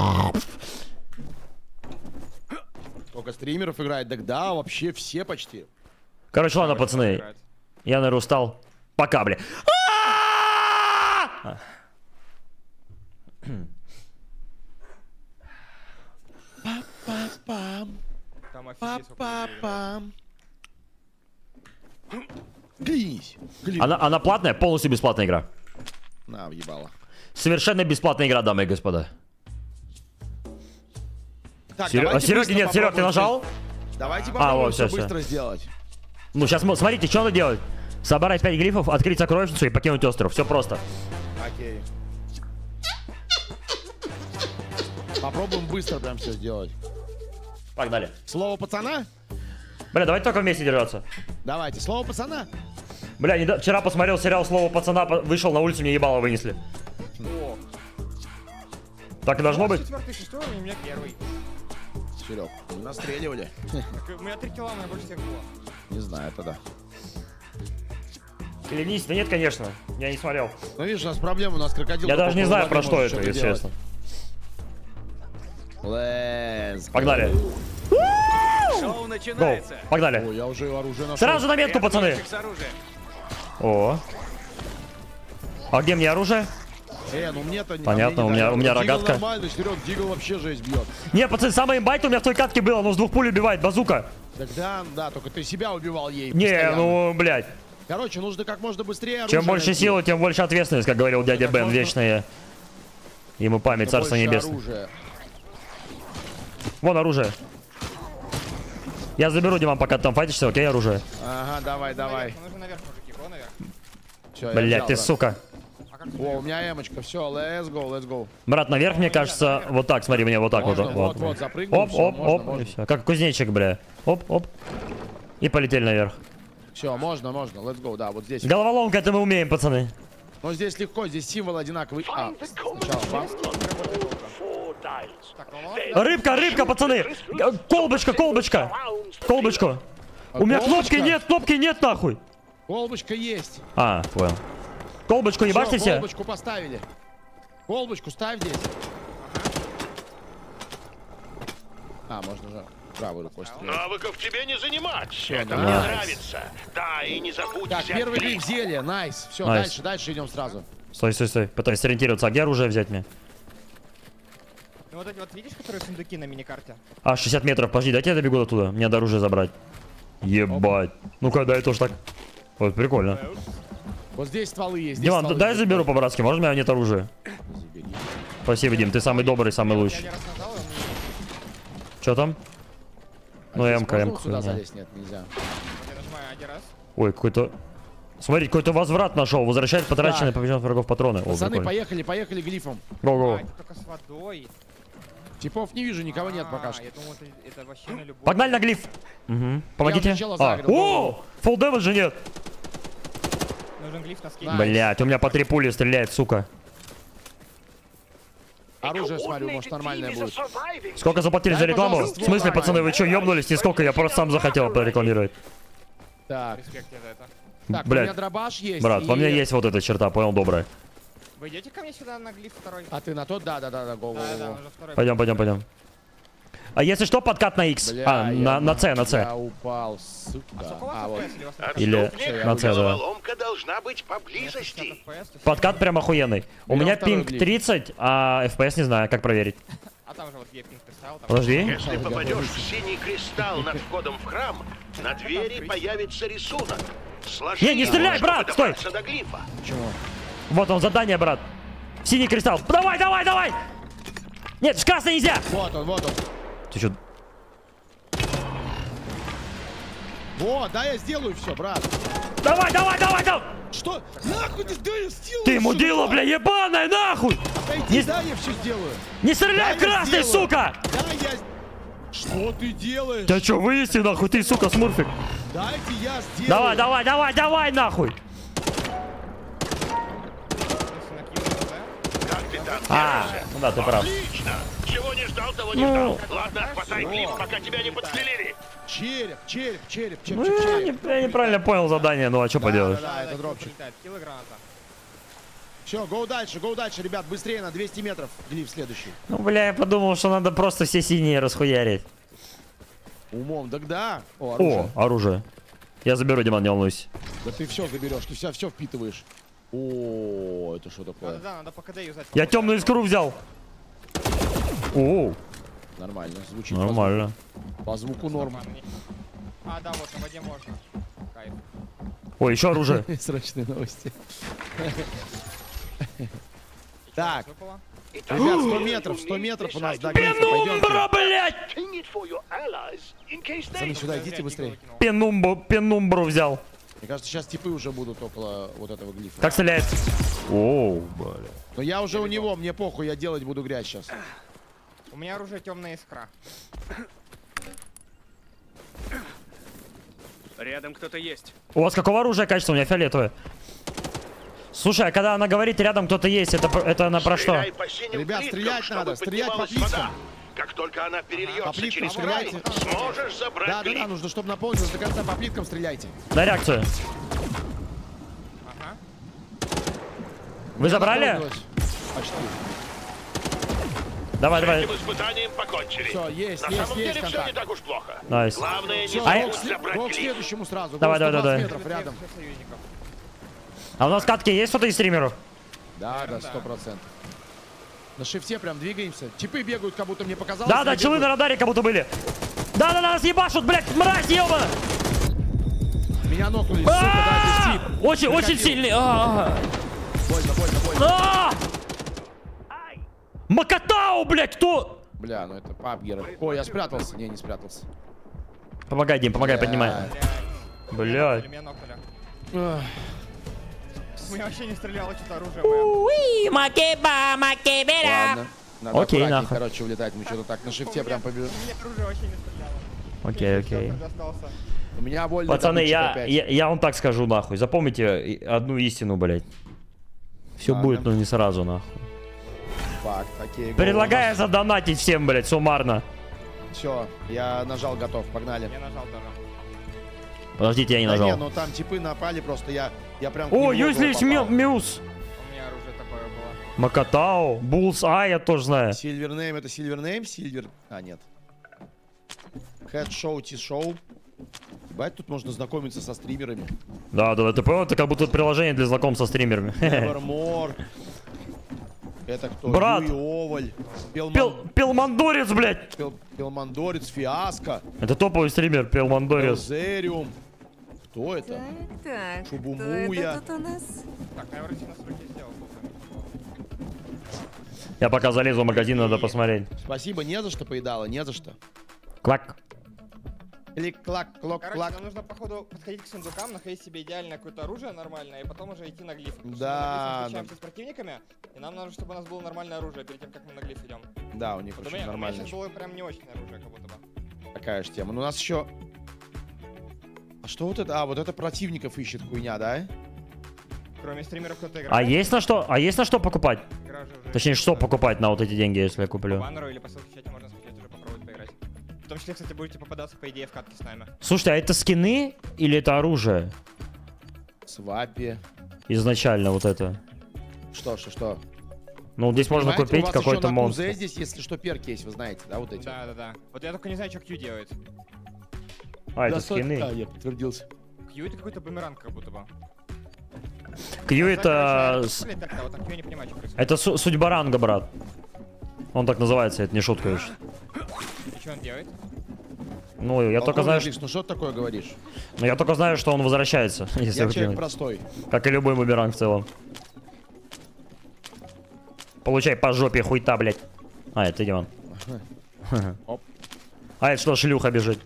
Сколько стримеров играет? Так да, вообще все почти. Короче, ладно, пацаны. Играет. Я, наверное, устал. Пока, бля. Па-пам, Там офигеть, сколько людей играет. па-па-пам. Клянись. Она платная, полностью бесплатная игра. На, въебала. Совершенно бесплатная игра, дамы и господа. Так, А Сереги нет, Серег, ты нажал? Давайте попробуем вот, все всё. быстро сделать. Ну, сейчас, смотрите, что надо делать. Собрать 5 глифов, открыть сокровищницу и покинуть остров. Все просто. Окей. Попробуем быстро прям все сделать. Погнали. Слово пацана? Бля, давайте только вместе держаться. Давайте, слово пацана. Бля, вчера посмотрел сериал «Слово пацана», вышел на улицу, мне ебало вынесли. О, Так и должно быть. 4-й, 6-й, у меня 1-й. Серег, мы настреливали. У меня 3 килла, у меня больше всех было. Не знаю тогда. Или низ? Да нет, конечно. Я не смотрел. Ну видишь, у нас проблема, у нас крокодил. Я даже не знаю, про что может это, что-то если делать. честно. Let's go. Погнали. Шоу Гоу. начинается. Погнали. Ой, я уже оружие нашел. Сразу на метку, пацаны. Мальчик с оружием. О. А где мне оружие? Ну мне-то не. Понятно, а мне не у меня дают. Дигл рогатка. нормально, Серег, Дигл вообще жесть бьет. Не, пацаны, самое имбайт у меня в той катке было, но с 2 пуль убивает, базука. Тогда, да, только ты себя убивал ей. Не, постоянно. ну, блядь. Короче, нужно как можно быстрее оружие Чем больше найти. силы, тем больше ответственность, как говорил дядя как Бен, можно- вечное. Ему память, Чем царство больше небесное. оружия. Вон оружие. Я заберу, Диман, пока ты там файтишься, окей, оружие. Ага, давай, давай. Нужно наверх, мужики, го наверх. Всё, я Блядь, взял, ты брат. сука. А как О, у меня эмочка, все, let's go, let's go. Брат, наверх, мне кажется, вот так, смотри, мне вот так Можно, вот. вот, запрыгнул, Оп, всё, оп, можно, оп, можно. и все. Как кузнечик, бля. Оп, оп. И полетели наверх. Все, можно, let's go, да, вот здесь. Головоломка, это мы умеем, пацаны. Но здесь легко, здесь символ одинаковый. А, сначала бам. Так, ну ладно. Рыбка, пацаны. Колбочка. Колбочку. У меня колбочка? кнопки нет, нахуй. Колбочка есть. А, понял. Колбочку не Всё, башьте все. колбочку поставили. Колбочку ставь здесь. А, можно же правой рукой стрелять. Навыков тебе не занимать. Это да. мне Найс. нравится. Да, и не забудь Так, взять первый глиф. глиф зелье, найс. Все, Найс. дальше идем сразу. Стой. Пытаюсь сориентироваться. А где оружие взять мне? Ну вот эти вот, видишь, которые сундуки на миникарте? А, 60 метров. Подожди, дайте я добегу до туда. Мне надо оружие забрать. Ебать. Ну-ка, дай тоже так. Вот, прикольно. Вот здесь стволы есть. здесь Диман, стволы дай есть. заберу по-братски. Может, у меня нет оружия? Забери. Спасибо, Дим. Ты самый добрый, самый Я лучший. один раз нажал, и он мне... Что там? А Ну, здесь М-ка, можно М-ка, сюда не. залезть? Нет, нельзя. Я нажимаю один раз. Ой, какой-то... Смотри, какой-то возврат нашел. Возвращает потраченные Так. побежденных врагов патроны. О, Пацаны, прикольно. поехали глифом. Гоу-гоу. А, это только с водой. Типов не вижу, никого нет пока что. Я думал, это вообще на любой. Погнали на глиф. Угу. Помогите. уже чела А. загрел, О! Фулл дэмэджа нет. Нужен глиф на скейте. Да. Блять, у меня по 3 пули стреляет, сука. Оружие, смотрю, может нормальное будет. Сколько заплатили Дай, за рекламу? пожалуйста, В смысле, ствол пацаны, вы что, ёбнулись? Нисколько, я просто сам захотел прорекламировать. Так, Респект тебе за это. так, у меня Блять, дробаш есть. брат, во и- мне есть вот эта черта, понял, добрая. Вы идете ко мне сюда на глиф второй? А ты на тот? Да, го. Да, уже второй. Пойдем. А если что, подкат на X. А, на C, на C. Я упал, сука. Сколько у вас А, вот. FPS? Или у вас Или Отступник, на C, да. головоломка должна быть 60 поблизости. FPS, то есть- Подкат прям охуенный. У Берем меня второй пинг глиф. 30, а FPS не знаю, как проверить. А там же вот где пинг поставил. там- Подожди. Если попадешь в синий кристалл над входом в храм, на двери появится рисунок. Сложи Не его, стреляй, чтобы брат, стой! добраться до глифа. Почему? Вот он, задание, брат. Синий кристалл. Давай! Нет, в красный нельзя! Вот он. Ты что? Вот, да, я сделаю все, брат. Давай! Что? Нахуй ты, да, я сделаю. Ты мудила, всё, бля, ебаная, нахуй! Отойди, Не- да, я все сделаю. Не стреляй в Да, я красный, сделаю. сука! Да, я... Что ты делаешь? Тебя что, вынести, нахуй, ты, сука, смурфик? Дайте я сделаю. Давай, нахуй! Если накинуть, да? Капитан, А, ну да, ты прав. отлично. Чего не ждал, того не Ну. ждал. Ладно, хватай глиф, пока тебя не подстрелили. Череп. Ну, я неправильно понял задание, ну а что поделаешь? Да, это килл дропчик. прилетает, килл и граната. Все, гоу дальше, ребят, быстрее, на 200 метров. Глиф следующий. Ну, бля, я подумал, что надо просто все синие расхуярить. Умом, да. О, О, оружие. оружие. Я заберу, Диман, не волнуйся. Да ты все заберешь, ты все впитываешь. О, это что такое? Да, надо по КД юзать. Я темную искру взял. О, Нормально, звучит. нормально. По звуку норм. Нормально. А, да, вот, на воде можно. Кайф. Ой, еще оружие. Срочные новости. Так, Выпало. ребят, 100 метров у нас до глифа. Пойдемте. Пенумбра, блядь! Пацаны, сюда идите быстрее. Пенумбру взял. Мне кажется, сейчас типы уже будут около вот этого глифа. Как стреляет? Оу, бля. Но я уже у него, мне похуй, я делать буду грязь сейчас. У меня оружие темная искра. Рядом кто-то есть. У вас какого оружия качества? У меня фиолетовое. Слушай, а когда она говорит, рядом кто-то есть, это она про что? Стреляй по синим Ребят, плиткам, стрелять чтобы надо, стрелять по поднималась плиткам. вода. Как только она По перельется плиткам через стреляйте. край, сможешь забрать Да, глиф. нужно, чтобы наполнилось до конца, по плиткам стреляйте. На реакцию. Ага. Вы забрали? Наполнилось. Почти. Давай, давай. Этим испытанием покончили. Все, есть, На есть, самом есть деле все не контакт. так уж плохо. Найс. Главное не Все, забудь гол забрать к глиф. следующему сразу. Давай, Гол давай, 120 давай. метров рядом. Всех союзников. А у нас катки есть кто-то из стримеров? Да, да, 100%. На шифте прям двигаемся. Чипы бегают, как будто мне показалось. Да, да, они челы на бегают. радаре как будто были. Да, да, да, нас ебашут, блядь, мразь, ебана! Меня нокнули, сука, да, здесь тип. Очень, очень Приходил. сильный. Больно, больно, больно. Макатау, блядь, кто? Бля, ну это пабгер. Ой, я спрятался. Не спрятался. Помогай, Дим, помогай, поднимай. Блядь. Меня нокнули. Ах, У меня вообще не стреляло что-то оружие мое. Уи, макеба, макебера. Ладно. Надо Окей, аккуратней, нахуй. короче, улетать. Мы что-то так на шифте прям побежим. У меня оружие вообще не стреляло. Окей, окей. Остался. У меня вольный Пацаны, добытчик я опять. вам так скажу, нахуй. Запомните одну истину, блядь. Все Ладно. будет, но не сразу, нахуй. Факт, окей. Предлагаю задонатить всем, блядь, суммарно. Все, я нажал, готов, погнали. Я нажал тоже. Подождите, я не Да нажал. не, ну там типы напали просто, я прям... к О, нему юзлись попал. мюс. У меня оружие такое было. Макатау, Булс Ай, я тоже знаю. Сильвернейм, это Сильвернейм? Сильвер... А, нет. Head Show, T-Show. Бать, тут можно знакомиться со стримерами. Да, да, ты понял, это как будто приложение для знакомства со стримерами. Nevermore. Это кто? Брат. Юй Оваль. Пелмандорец, блядь. Пелмандорец, Фиаско. Это топовый стример, Пелмандорец. Элзериум. Кто это? Так, Шубумуя. кто это тут у нас? Так, я вроде настройки сделал. Я пока залезу в магазин, надо посмотреть. Спасибо, не за что поедала, не за что. Клак. Клик, клак, клок, Короче, клак. нам нужно, походу, подходить к сундукам, находить себе идеальное какое-то оружие нормальное, и потом уже идти на глиф. Потому что Да, мы на глифе да. встречаемся с противниками, и нам нужно, чтобы у нас было нормальное оружие перед тем, как мы на глиф идем. Да, у них Вот очень у меня нормально. сейчас было прям не очень оружие, как будто бы. Такая же тема. Ну, у нас еще... А что вот это? А, вот это противников ищет хуйня, да? Кроме стримеров кто-то А играет. есть на что? А есть на что покупать? Игра же уже Точнее, что покупать на вот эти деньги, если я По куплю? баннеру или по ссылке в чате можно скачать уже попробовать поиграть. В том числе, кстати, будете попадаться, по идее, в катки с нами. Слушайте, а это скины или это оружие? Свапи. Изначально вот это. Что? Ну, здесь можно Понимаете, купить у вас еще какой-то на монстр. QZ здесь, если что, перки есть, вы знаете, да, вот эти? Да. Вот я только не знаю, что Q делает. А, это Да, скины. Да, я подтвердился. Q это какой-то бумеранг, как будто бы. Кью это... Короче, так, вот так Q я не понимаю, что происходит. Это судьба ранга, брат. Он так называется, это не шутка. Вещь. И что он делает? Ну, я только знаю, что... Ну что ты такое говоришь? Ну, я только знаю, что он возвращается, если Я вы человек понимаете. простой. Как и любой бумеранг в целом. Получай по жопе, хуйта, блядь. А, это Димон. Оп. А, это что, шлюха бежит?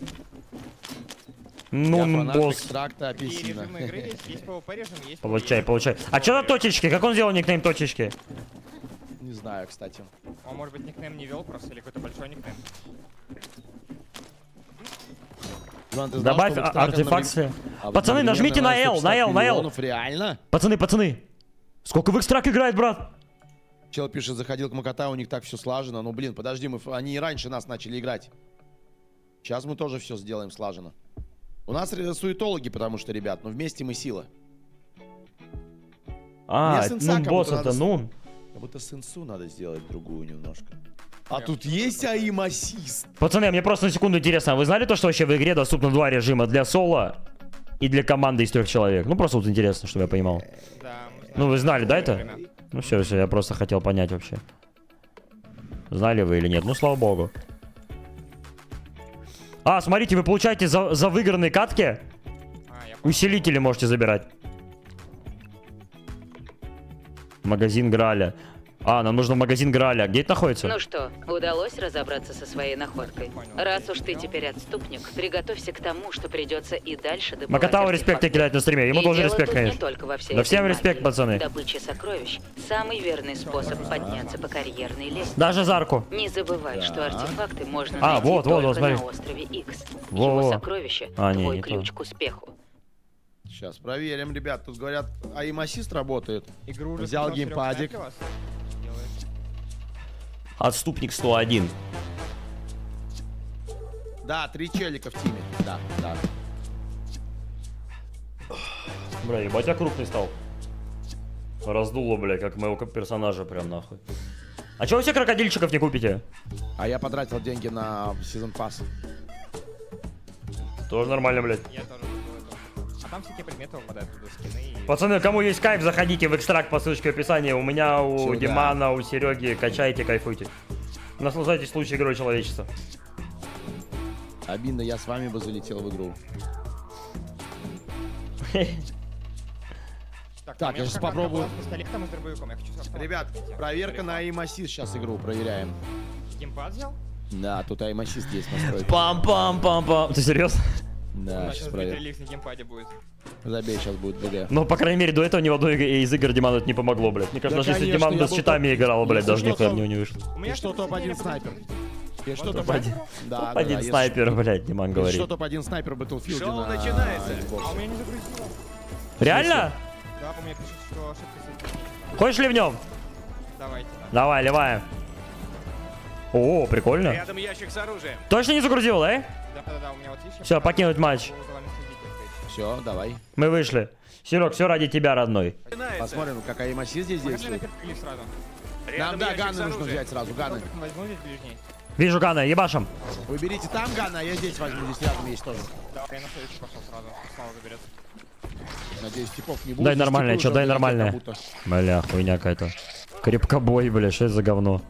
Я Ну, фанат босс. экстракта Какие апельсина. режимы игры есть? Есть PvP режим, есть Получай, PvE. получай. А что за точечки? Как он сделал никнейм точечки? Не знаю, кстати. Он, может быть, никнейм не вел просто, или какой-то большой никнейм. Иван, ты знал, Добавь что в экстрактах артефакты. в Пацаны, одновременно нажмите на L, 150 на L, на L. миллионов, реально? Пацаны. Сколько в экстрак играет, брат? Чел пишет, заходил к Макота, у них так все слажено. Ну, блин, подожди, они и раньше нас начали играть. Сейчас мы тоже все сделаем слаженно. У нас суетологи, потому что, ребят, но вместе мы сила. А, Мне сенса нун как босс, будто это надо нун. Как будто сенсу надо сделать другую немножко. А тут есть аим-ассист. Пацаны, мне просто на секунду интересно, а вы знали то, что вообще в игре доступно два режима? Для соло и для команды из 3 человек? Ну, просто вот интересно, чтобы я понимал. Да, мы знаем. Ну, вы знали, да, это? Время. Ну, все, я просто хотел понять вообще. Знали вы или нет? Ну, слава богу. А, смотрите, вы получаете за выигранные катки А, я понял. усилители можете забирать. Магазин Граля. А, нам нужно в магазин Граля. Где это находится? Ну что, удалось разобраться со своей находкой? Раз уж ты теперь отступник, приготовься к тому, что придется и дальше добывать Макатау артефакты. респект кидать на стриме. Ему И тоже дело респект, тут не конечно. только во всей Да этой всем магии. респект, пацаны. Добыча сокровищ – самый верный способ подняться по карьерной лестнице. Даже Зарку. Не забывай, что артефакты можно А, найти вот, только смотри. на острове Икс. Во, Его во. сокровище А, не, твой не то. ключ к успеху. Сейчас проверим, ребят. Тут говорят, aim assist работает. Игру уже Взял сказал, Серёг, геймпадик. снайпер вас делает. Отступник 101. Да, 3 челика в тиме. Да, да. Бля, ебать, я крупный стал. Раздуло, бля, как моего персонажа прям нахуй. А чего вы все крокодильчиков не купите? А я потратил деньги на сезон пасс. Тоже нормально, блядь. Я тоже буду это. А там всякие предметы выпадают, туда скины и... Пацаны, кому есть кайф, заходите в экстракт по ссылочке в описании. У меня, у Сюда. Димана, у Сереги. Качайте, кайфуйте. Наслаждайтесь лучшей игрой человечества. Обидно, я с вами бы залетел в игру. Так, у я меня сейчас пока попробую. с пистолетом и с дробовиком. Я хочу с автоматом Ребят, пойти. проверка на aim assist. Сейчас игру проверяем. Геймпад взял? Да, тут aim assist есть настройка. Пам-пам-пам-пам. Ты серьезно? Да, У сейчас нас проверим. реликс на геймпаде будет. Забей, сейчас будет БГ. Ну, по крайней мере, до этого ни в одной из игр Диману это не помогло, блядь. Мне кажется, Да, даже если конечно, Диман я с был читами топ- играл, блядь, Если даже что, нихуя то- в него не вышло. У меня И что топ-1 снайпер? И что топ-1? Да, Топ-1 да, снайпер, блядь, Диман Если говорит. что топ-1 снайпер Battlefield Шоу на начинается. Xbox. А у меня не загрузило. Реально? Да, по мне пишет, что ошибка соединения. Хочешь ливнем? Давайте. Давай, ливаем. О, прикольно. Рядом ящик с оружием. Точно не загрузил, да? Да, у меня вот видишь. я Все, пока покинуть матч. буду за вами следить, так сказать. Все, давай. Мы вышли. Серег, все ради тебя, родной. Начинается. Посмотрим, как aim assist здесь Покажи действует. на перфиле сразу. Нам, Рядом да, ящик с ганы нужно оружием. взять сразу, ганы. Только возьму здесь ближний. Вижу Гана, ебашим. Вы берите там ганы, а я здесь возьму, здесь рядом есть тоже. Да, я на следующий пошел сразу. Снова заберется. Надеюсь, типов не будет. Дай Здесь нормальное, типы чё, уже дай вылетят нормальное. как будто. Бля, хуйня какая-то. Крепкобой, бля, что это за говно?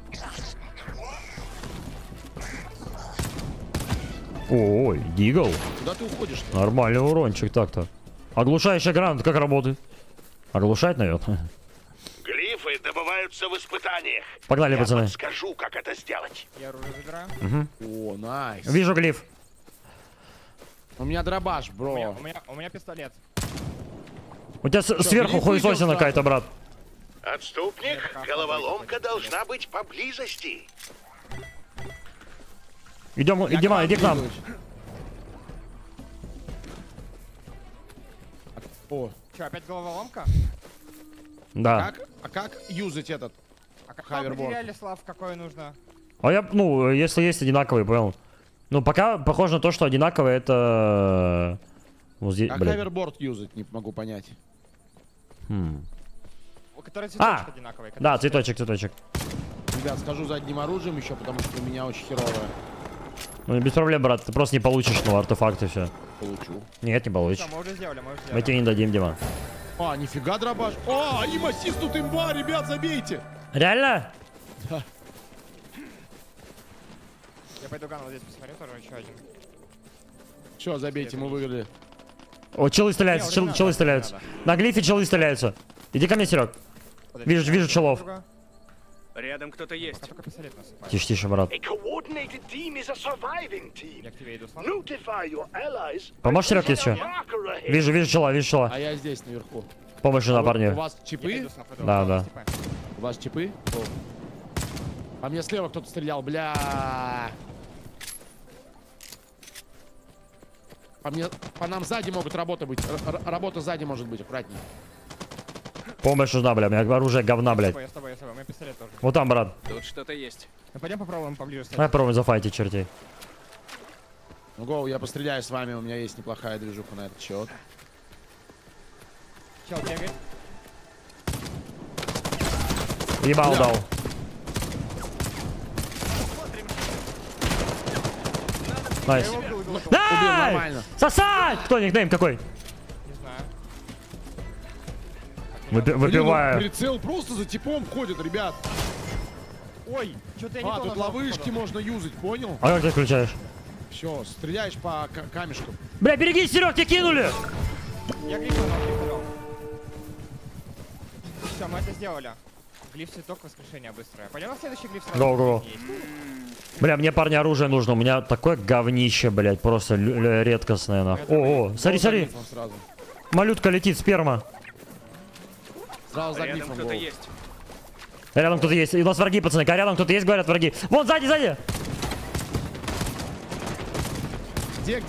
Ой, дигл. Куда ты уходишь? Нормальный урончик так-то. Оглушающая граната как работает? Оглушать, наверное. Глифы добываются в испытаниях. Погнали, Я пацаны. подскажу, как это сделать. Я оружие забираю. О, найс. Вижу глиф. У меня дробаш, У бро. меня пистолет. У тебя сверху глиф хуесосина идёт какая-то, брат. Отступник, головоломка должна быть поблизости. Идем, Я Дима, иди к нам. двигаюсь. О, Че, опять головоломка? Да. как юзать этот? А как Хаверборд. определяли, Слав, какое нужно? А я, ну, если есть одинаковые, понял. Ну, пока похоже на то, что одинаковые это... Вот здесь, Как блядь. хаверборд юзать, не могу понять. У которой цветочек А! одинаковый. Да, цветочек, цветочек. Ребят, скажу за одним оружием еще, потому что у меня очень херовое. Ну, без проблем, брат, ты просто не получишь, ну, артефакты все. Получу. Нет, не получишь. Все, мы уже сделали, мы уже Мы сделали. тебе не дадим, Дима. А, нифига дробаш. О, aim assist тут имба, ребят, забейте. Реально? Я пойду ган вот здесь посмотрю, тоже еще один. Все, забейте, мы выиграли. О, челы стреляются, Не, уже челы надо, стреляются. надо. На глифе челы стреляются. Иди ко мне, Серег. Подожди, Вижу челов. друга. Рядом кто-то есть. Пока только пистолет насыпаю. Тише, тише, брат. A coordinated team is a surviving team. Я к тебе иду, Слав. Notify your allies. Поможешь, Серег, есть что? Marker ahead. Вижу чела, вижу чела. А я здесь, наверху. Помощь на У парню. вас Я чипы? иду, Слав, иду. Да, да. Степан. У вас чипы? О. А мне слева кто-то стрелял, бля. По нам сзади могут работа быть. Работа сзади может быть, аккуратней. Помощь нужна, бля. У меня оружие говна, блядь. Я с тобой, у меня пистолет тоже. Вот там, брат. Тут что-то есть. Ну пойдем попробуем поближе стать. Давай пробуем зафайтить чертей. Ну, гоу, я постреляю с вами, у меня есть неплохая движуха на этот счет. Чел бегает. Ебал Бля. дал. Найс. Я его убил, убил. Убил Дай! нормально. Сосать! Кто никнейм какой? Не знаю. Выпиваю. Блин, прицел просто за типом ходит, ребят. Ой, что-то я не А, то тут нажал, ловышки походу. можно юзать, понял? А как ты включаешь? Все, стреляешь по камешкам. Бля, береги, Серег, тебя кинули! Я грифа нахуй. Все, мы это сделали. Глиф цветок воскрешения быстрое. Пойдем на следующий глиф сразу. Го-го. Бля, мне, парни, оружие нужно. У меня такое говнище, блядь, просто редкостное, нахуй. О, смотри, смотри. Сразу. Малютка летит, сперма. Сразу за Рядом глифом кто-то был. есть. Рядом кто-то есть. И у нас враги, пацаны. Рядом кто-то есть, говорят, враги. Вон, сзади, сзади. Где?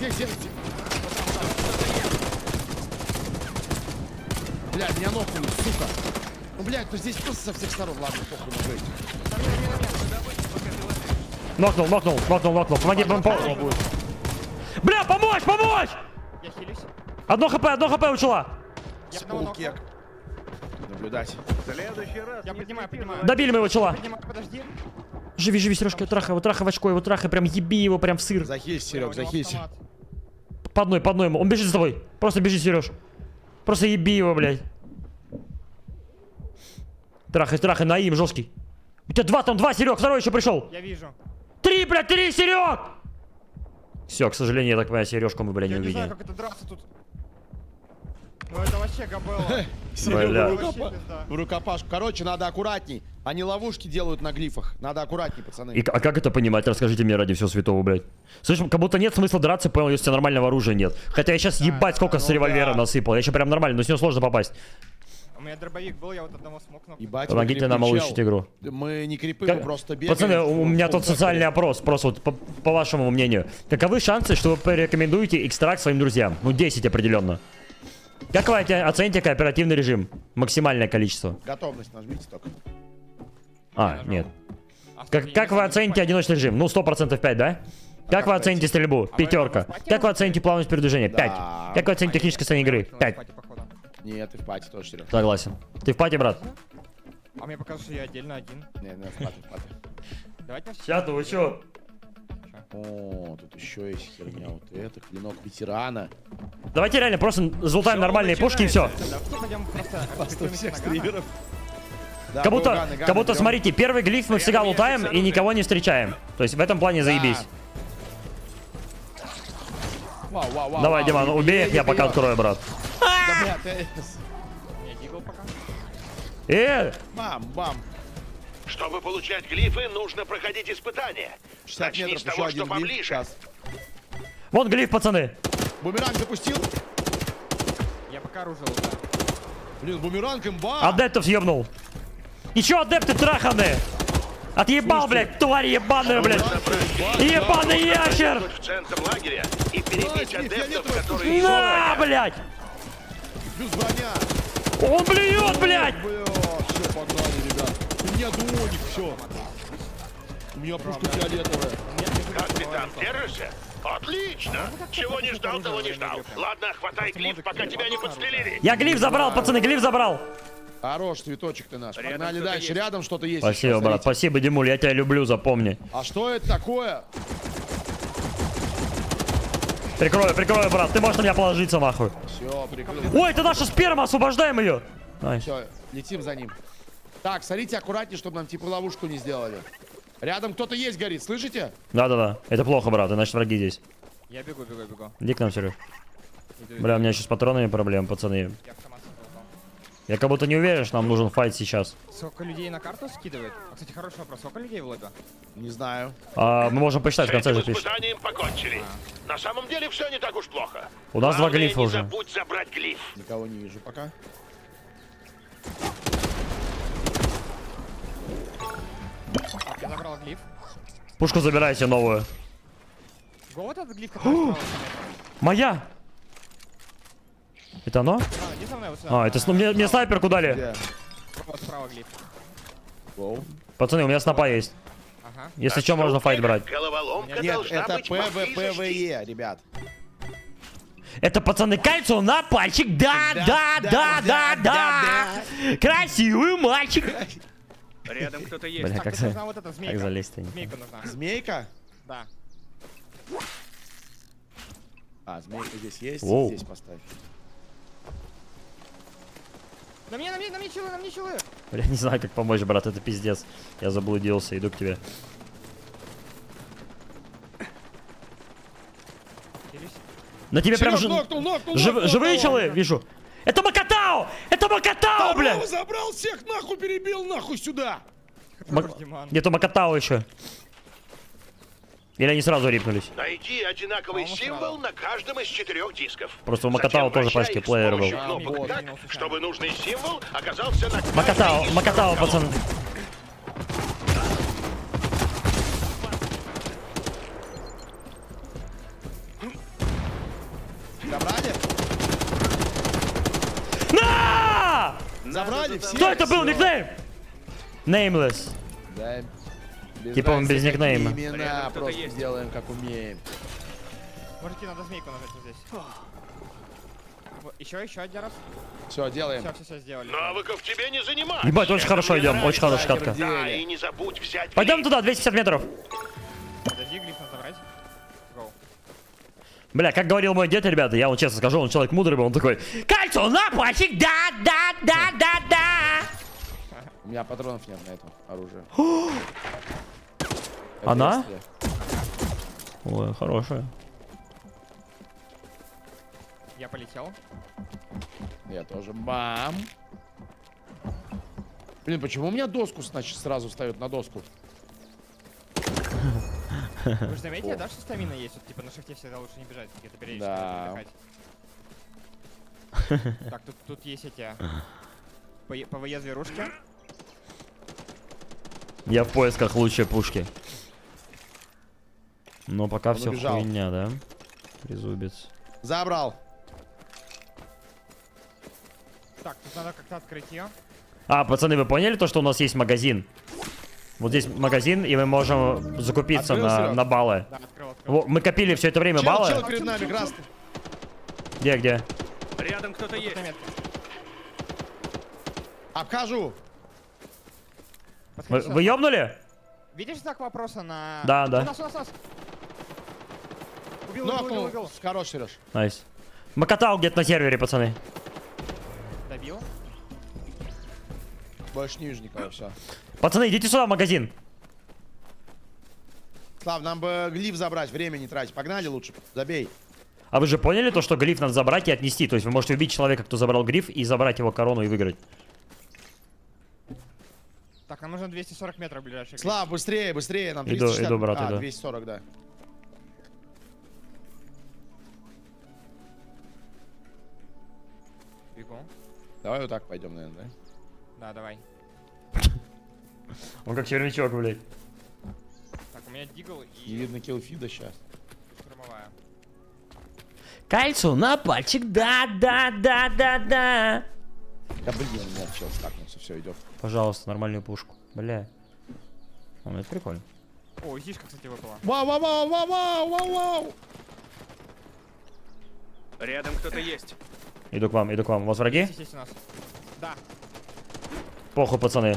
Блядь, меня нокнули, сука. Ну, блядь, ну здесь просто со всех сторон. Ладно, похуй, на жесть. Нокнул. Помоги, Бля, помочь! Я хилюсь. Одно хп ушла. Я одного нокнул. Кек. Наблюдать. Я поднимаю. Добили моего чела. Поднимаю, подожди. Живи, Сережка, трахай в очко, его трахай, прям еби его, прям в сыр. Захилься, Серег, У него захилься. автомат. По одной ему. Он бежит за тобой. Просто бежи, Сереж. Просто еби его, блядь. Трахай, наим, жесткий. У тебя два, Серег, второй еще пришел. Я вижу. 3, блядь, 3, Серег! Все, к сожалению, я так понимаю, Сережку мы, блядь, не Я не знаю, увидели. как это драться тут. Ну это вообще габелла. Бля. Серега в рукопашку. Короче, надо аккуратней. Они ловушки делают на глифах. Надо аккуратней, пацаны. А как это понимать? Расскажите мне ради всего святого, блядь. Слышь, как будто нет смысла драться, понял, если у тебя нормального оружия нет. Хотя я сейчас ебать сколько с револьвера насыпал. Я еще прям нормально, но с него сложно попасть. У меня дробовик был, я вот одного смокнул. Ебать, Помогите мы нам крипы, улучшить чел. игру. Мы не крипы, мы просто бегаем. Пацаны, у меня тут социальный опрос, просто вот по вашему мнению. Каковы шансы, что вы порекомендуете экстракт своим друзьям? Ну, 10 определенно. Как вы оцените кооперативный режим? Максимальное количество. Готовность нажмите только. Нет. Как вы оцените одиночный режим? Ну, 100% 5, да? Как вы оцените стрельбу? 5. Как вы оцените плавность передвижения? 5. Как вы оцените техническое состояние игры? 5. Нет, ты в пати тоже, Серег. Согласен. Ты в пати, брат? А мне показывает, что я отдельно один. Не, в пати. Давайте на все. Сейчас, вы чё? О, тут еще есть херня. Вот это, клинок ветерана. Давайте реально просто залутаем нормальные пушки и все. Да, пойдем просто Просто всех стримеров. Как будто, смотрите, первый глиф мы всегда лутаем и никого не встречаем. То есть в этом плане заебись. Давай, Диман, убей их, я пока открою, брат. Да, блядь, Я дигл пока. бам. Чтобы получать глифы, нужно проходить испытания. 60 Начни метров, с еще того, один что глиф. поближе. Сейчас. Вон глиф, пацаны. Бумеранг запустил. Я пока оружие лутаю. Блин, бумеранг имба. Адептов съебнул. Еще адепты траханы. Отъебал, блядь, тварь ебаная, блядь. Ебаный ящер. В центр лагеря и перебить Давай, адептов, которые... На, блядь. Плюс броня. Он блюет, блядь. Бля, все, погнали, ребят. У меня дуоник, все. У меня пушка фиолетовая. Капитан, держишься? Отлично! Чего не ждал, того не ждал. Ладно, хватай глиф, пока тебя не подстрелили. Я глиф забрал, пацаны, глиф забрал. Хорош, цветочек ты наш. Рядом Погнали что-то дальше. есть. Рядом что-то есть. Спасибо, еще, брат, смотрите. спасибо, Димуль, я тебя люблю, запомни. А что это такое? Прикрою, брат, ты можешь на меня положиться, нахуй. Все, прикрыл. Ой, это наша сперма, освобождаем ее. Все, летим за ним. Так, смотрите аккуратнее, чтобы нам типа ловушку не сделали. Рядом кто-то есть, горит, слышите? Да, это плохо, брат, иначе враги здесь. Я бегу. Иди к нам, Сереж. Иду. Бля, у меня еще с патронами проблем, пацаны. Я автомат создал. Я как будто не уверен, что нам нужен файт сейчас. Сколько людей на карту скидывают? А, кстати, хороший вопрос. Сколько людей в лобби? Не знаю. Мы можем посчитать, в конце С же этим пишет. испытанием покончили. На самом деле все не так уж плохо. У нас два Главное, глифа не уже. забудь забрать глиф. Никого не вижу пока. Так, я забрал глиф. Пушку забирайте новую. Го вот этот глиф, который справа. Моя! Это оно? Иди со мной вот сюда. Это мне снайперку дали. Где? Вот справа глиф. Воу. Пацаны, у меня снапа есть. Ага. Если что, можно файт брать. Головоломка Нет, должна это быть поблизости. ПВПВЕ, ребят. Это, пацаны, кольцо на пальчик. Да. Красивый мальчик. Рядом кто-то есть. Бля, Так, как тут нужна вот эта змейка. залезть-то? Змейка нужна. Змейка? Да. А, змейка здесь есть. Воу. Здесь поставь. На мне челы. Бля, не знаю, как помочь, брат, это пиздец. Я заблудился, иду к тебе. Делись. На тебе прям Серёг, нокнул. живые челы, вижу. Это Макатао! Макатао! Это Макатао, бля! Второго забрал всех, нахуй перебил, нахуй сюда! Диман. Нету Макатао еще. Или они сразу рипнулись? Найди одинаковый символ на каждом из 4 дисков. Просто у Макатао тоже пачки плеер был. Кнопок так, чтобы нужный символ оказался на каждой Макатао, из Макатао, 40 пацаны. Забрали? На! Забрали все? Кто это был? Всё. Никнейм? Nameless. Да. Типа он без разницы, какие никнейма. Имена, Рядом кто-то просто есть. делаем как умеем. Мужики, надо змейку нажать вот здесь. Еще один раз. Все, делаем. Все сделали. Навыков тебе не занимать. Ебать, очень хорошо идем, очень хорошая катка. Да, и не забудь взять Пойдем клей. туда, 250 метров. Подожди, глиф надо забрать. Гоу. Бля, как говорил мой дед, ребята, я вам честно скажу, он человек мудрый был, он такой: кольцо на пальчик, да. У меня патронов нет на это оружие. Она? Это Ой, хорошая. Я полетел. я тоже. Бам! Блин, почему у меня доску, значит, сразу встает на доску? Вы же заметили, да, что стамина есть? Вот, типа на шифте всегда лучше не бежать, где-то периодически Да. надо отдыхать. Так, тут есть эти ПВЕ зверушки. Я в поисках лучшей пушки. Но пока Он все убежал. хуйня, да? Трезубец. Забрал. Так, тут надо как-то открыть ее. А, пацаны, вы поняли то, что у нас есть магазин? Вот здесь магазин, и мы можем закупиться Открыл, Серёг? на баллы. Да, открыл. Мы копили все это время баллы. Чел перед нами, красный. Где? Рядом кто-то есть. Обхожу. Подходи сюда. Вы ёбнули? Видишь знак вопроса на... Да, да. У нас. Убил. Нокнул. Хорош, Сереж. Найс. Макатау где-то на сервере, пацаны. Добил. Больше не вижу никого, все. Пацаны, идите сюда в магазин. Слав, нам бы глиф забрать, время не тратить. Погнали лучше, забей. А вы же поняли то, что глиф надо забрать и отнести? То есть вы можете убить человека, кто забрал глиф, и забрать его корону и выиграть. Так, нам нужно 240 метров ближайший. Слав, быстрее, быстрее. Нам Иду, 360. иду, брат, иду. 240, да. Бегу. Давай вот так пойдем, наверное, да? Да, давай. Он как червячок, блядь. Так, у меня дигл Не и видно киллфида сейчас. штурмовая. Кольцо на пальчик, да. Да блин, у меня чел стакнулся, все, идет. Пожалуйста, нормальную пушку. Бля. О, ну это прикольно. О, зишка, кстати, выпала. Вау! Рядом кто-то есть. Иду к вам. У вас враги? Здесь у нас. Да, Похуй, пацаны.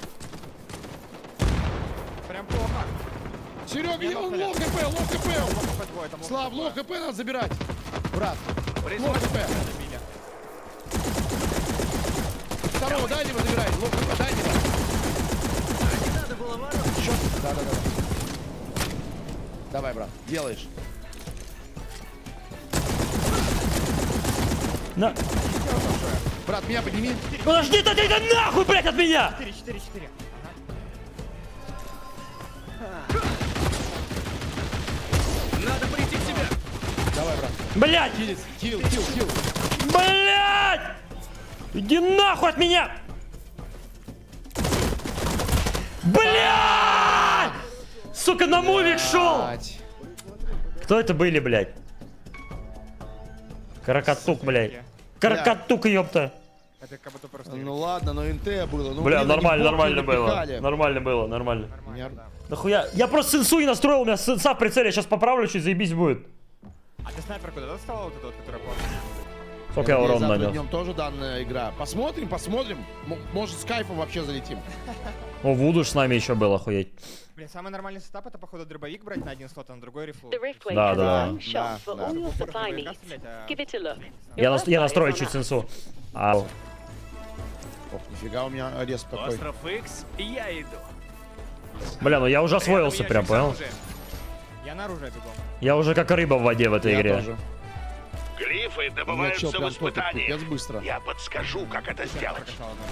прям плохо. Серега, он лох хп, лох хп. Слав, лох хп надо забирать. Брат, лох хп. Забили. Второго дай либо забирай. Лох хп, дай либо. Да. Давай, брат, делаешь. На. Брат, меня подними. Подожди, ты нахуй, блядь, от меня! 4. Надо прийти в себя. Давай, брат. Блядь! Килл. Блядь! Иди нахуй от меня! Блядь! Сука, на мувик шел! Блядь. Кто это были, блядь? Каракатук, блядь. Каракатук, ёпта. Это как будто просто... Ну ладно, но НТ было. Ну, Бля, блин, нормально они боты было. напихали. Нормально было. Нормально, Нет. да. Нахуя? Я просто сенсу не настроил, у меня сенса в прицеле, я сейчас поправлю, чуть заебись будет. А ты снайперку да, достала вот эту вот, которая по... Сколько я Надеюсь, урона завтра нанес? днем тоже данная игра. Посмотрим. Может, с кайфом вообще залетим. О, Вуду ж с нами еще был, охуеть. Блин, самый нормальный сетап это, походу, дробовик брать на один слот, а на другой рифл. Да, да. Я настрою чуть сенсу. Ау. Ох, нифига у меня арест такой. Остров Икс, я иду. Бля, ну я уже освоился Рядом прям, ящик с понял? оружием. Я на оружие бегу. Я уже как рыба в воде в этой Я игре. тоже. Глифы У меня добываются чел в прям топит, испытании. пипец быстро. Я подскажу, как это сделать. Прокачал одного.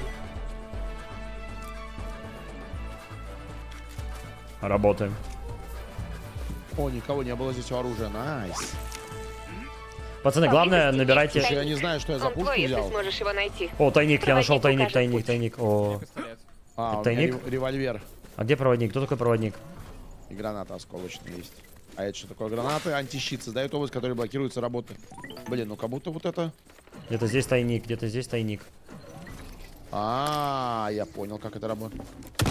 Работаем. О, никого не было здесь у оружия. Найс. Пацаны, главное, набирайте... Слушай, я не знаю, что я за Он пушку твой, если взял. сможешь его найти. О, тайник, я нашел Проводник тайник, укажет тайник, путь. тайник. О. Пистолет. А, у меня Тайник? револьвер. А где проводник? Кто такой проводник? И граната осколочная есть. А это что такое? Гранаты антищит создают область, которая блокируется работы. Блин, ну как будто вот это... Где-то здесь тайник, где-то здесь тайник. А, я понял, как это работает.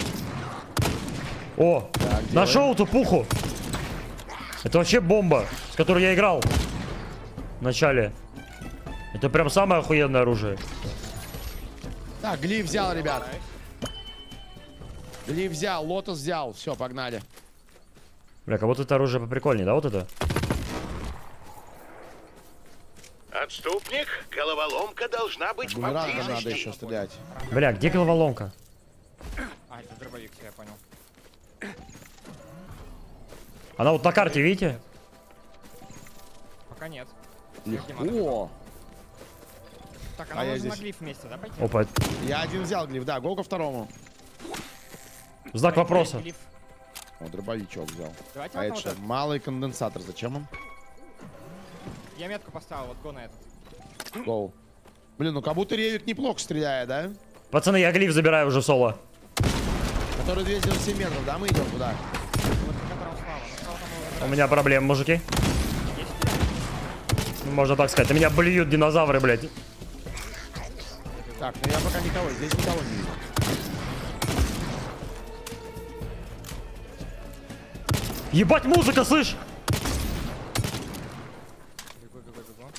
О, Так, нашел тупуху. Это вообще бомба, с которой я играл в начале. Это прям самое охуенное оружие. Так, глиф взял, ребят. Глиф взял, лотос взял. Все, погнали. Бля, как будто это оружие поприкольнее, да, вот это? Отступник, головоломка должна быть Бумерангом надо поблизости. еще стрелять. Бля, где головоломка? А, это дробовик, я понял. Она вот на карте, видите? Пока нет. Легко. Так, А она я нужно на здесь. глиф вместе, да, пойти? Опа, Я один взял глиф, да, гол ко второму. знак вопроса. Глиф. О, дробовичок взял. Давайте А вот это на что? вот этот. Малый конденсатор, зачем он? Я метку поставил, вот го на этот. Гоу. Блин, ну как будто ревик неплохо стреляет, да? Пацаны, я глиф забираю уже в соло. Который 297 метров, да? Мы идем туда. Вот на котором слава. На слава там У его меня проблемы, мужики. Ну, можно так сказать. На меня блюют динозавры, блядь. Так, ну я пока никого, здесь никого не вижу. Ебать, музыка, слышь! Бегу, бегу, бегу.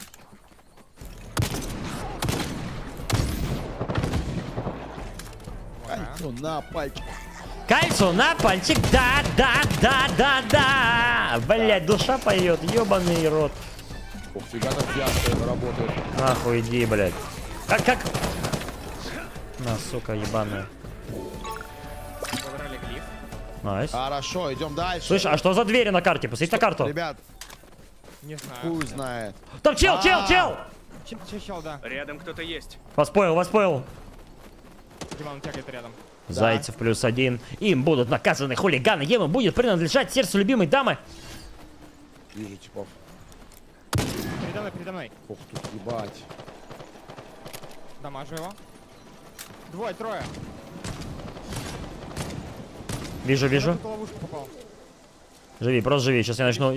Кольцо на пальчик. Кольцо на пальчик, да, да, да, да, да. Блядь, душа поет, ебаный рот. Ух, фига так ярко это работает. Нахуй иди, блядь. Как? На, сука, ебаная. Забрали глиф. Найс. Хорошо, идем дальше. Слышь, а что за двери на карте? Посмотрите на карту. Ребят, Не знаю. хуй знает. Там чел! Чел, да. Рядом кто-то есть. Вас понял. Диман тягает рядом. Зайцев +1. Им будут наказаны хулиганы. Ему будет принадлежать сердцу любимой дамы. Вижу типов. Передо мной. Ух тут, ебать. Дамажу его. Двое, трое. Вижу. Я в эту ловушку попал. Живи, просто живи. Сейчас я начну...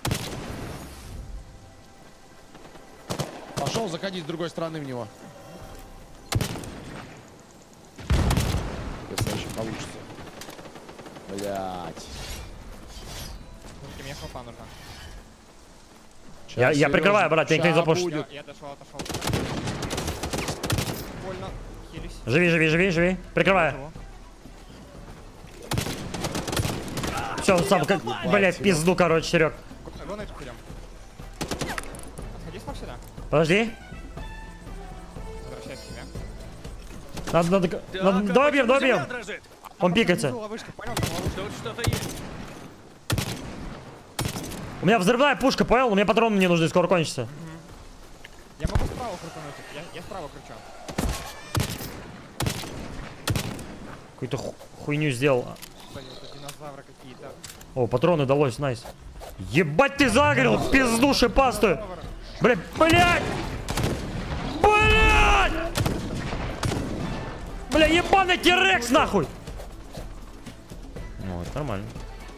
Пошел заходить с другой стороны в него. Если еще получится. Блять. Мужики, мне хлопа нужна. Я прикрываю, брат, тебя никто не запушит. Я отошел. Больно. Хилюсь. Живи. Прикрываю. Все, сам как... Блять, пизду, короче, Серег. Го на эту идем. Отходи смог сюда. Подожди. Возвращайся к себе. Надо... Давай бьем. Дрожит. Он пикается. Ловушка, понял? Там ловушка. Тут что-то есть. У меня взрывная пушка, понял? У меня патроны не нужны, скоро кончится. Я могу справа крутануть. Я справа кручу. Какую-то хуйню сделал. Блин, это динозавры какие-то. О, патроны далось, найс. Ебать ты загорел, пизду шипастую. Блять. Бля, ебаный Тирекс, нахуй. Ну, это нормально.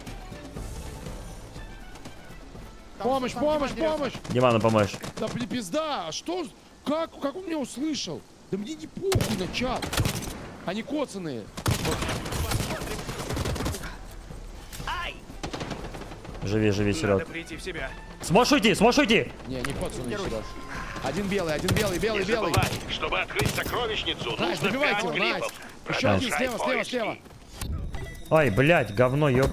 Помощь! Диману помощь. Да блин, пизда! А что? Как он меня услышал? Да мне не похуй на чат. Они коцаные. Живи, Надо Серег. прийти в себя. Сможешь уйти? Не коцаные, Сереж. Один белый. Не забывай, чтобы открыть сокровищницу, Найс, нужно добивайте 5 его, найс. глифов. Еще один Продолжай слева. поиски. Ай, блядь, говно, ёб.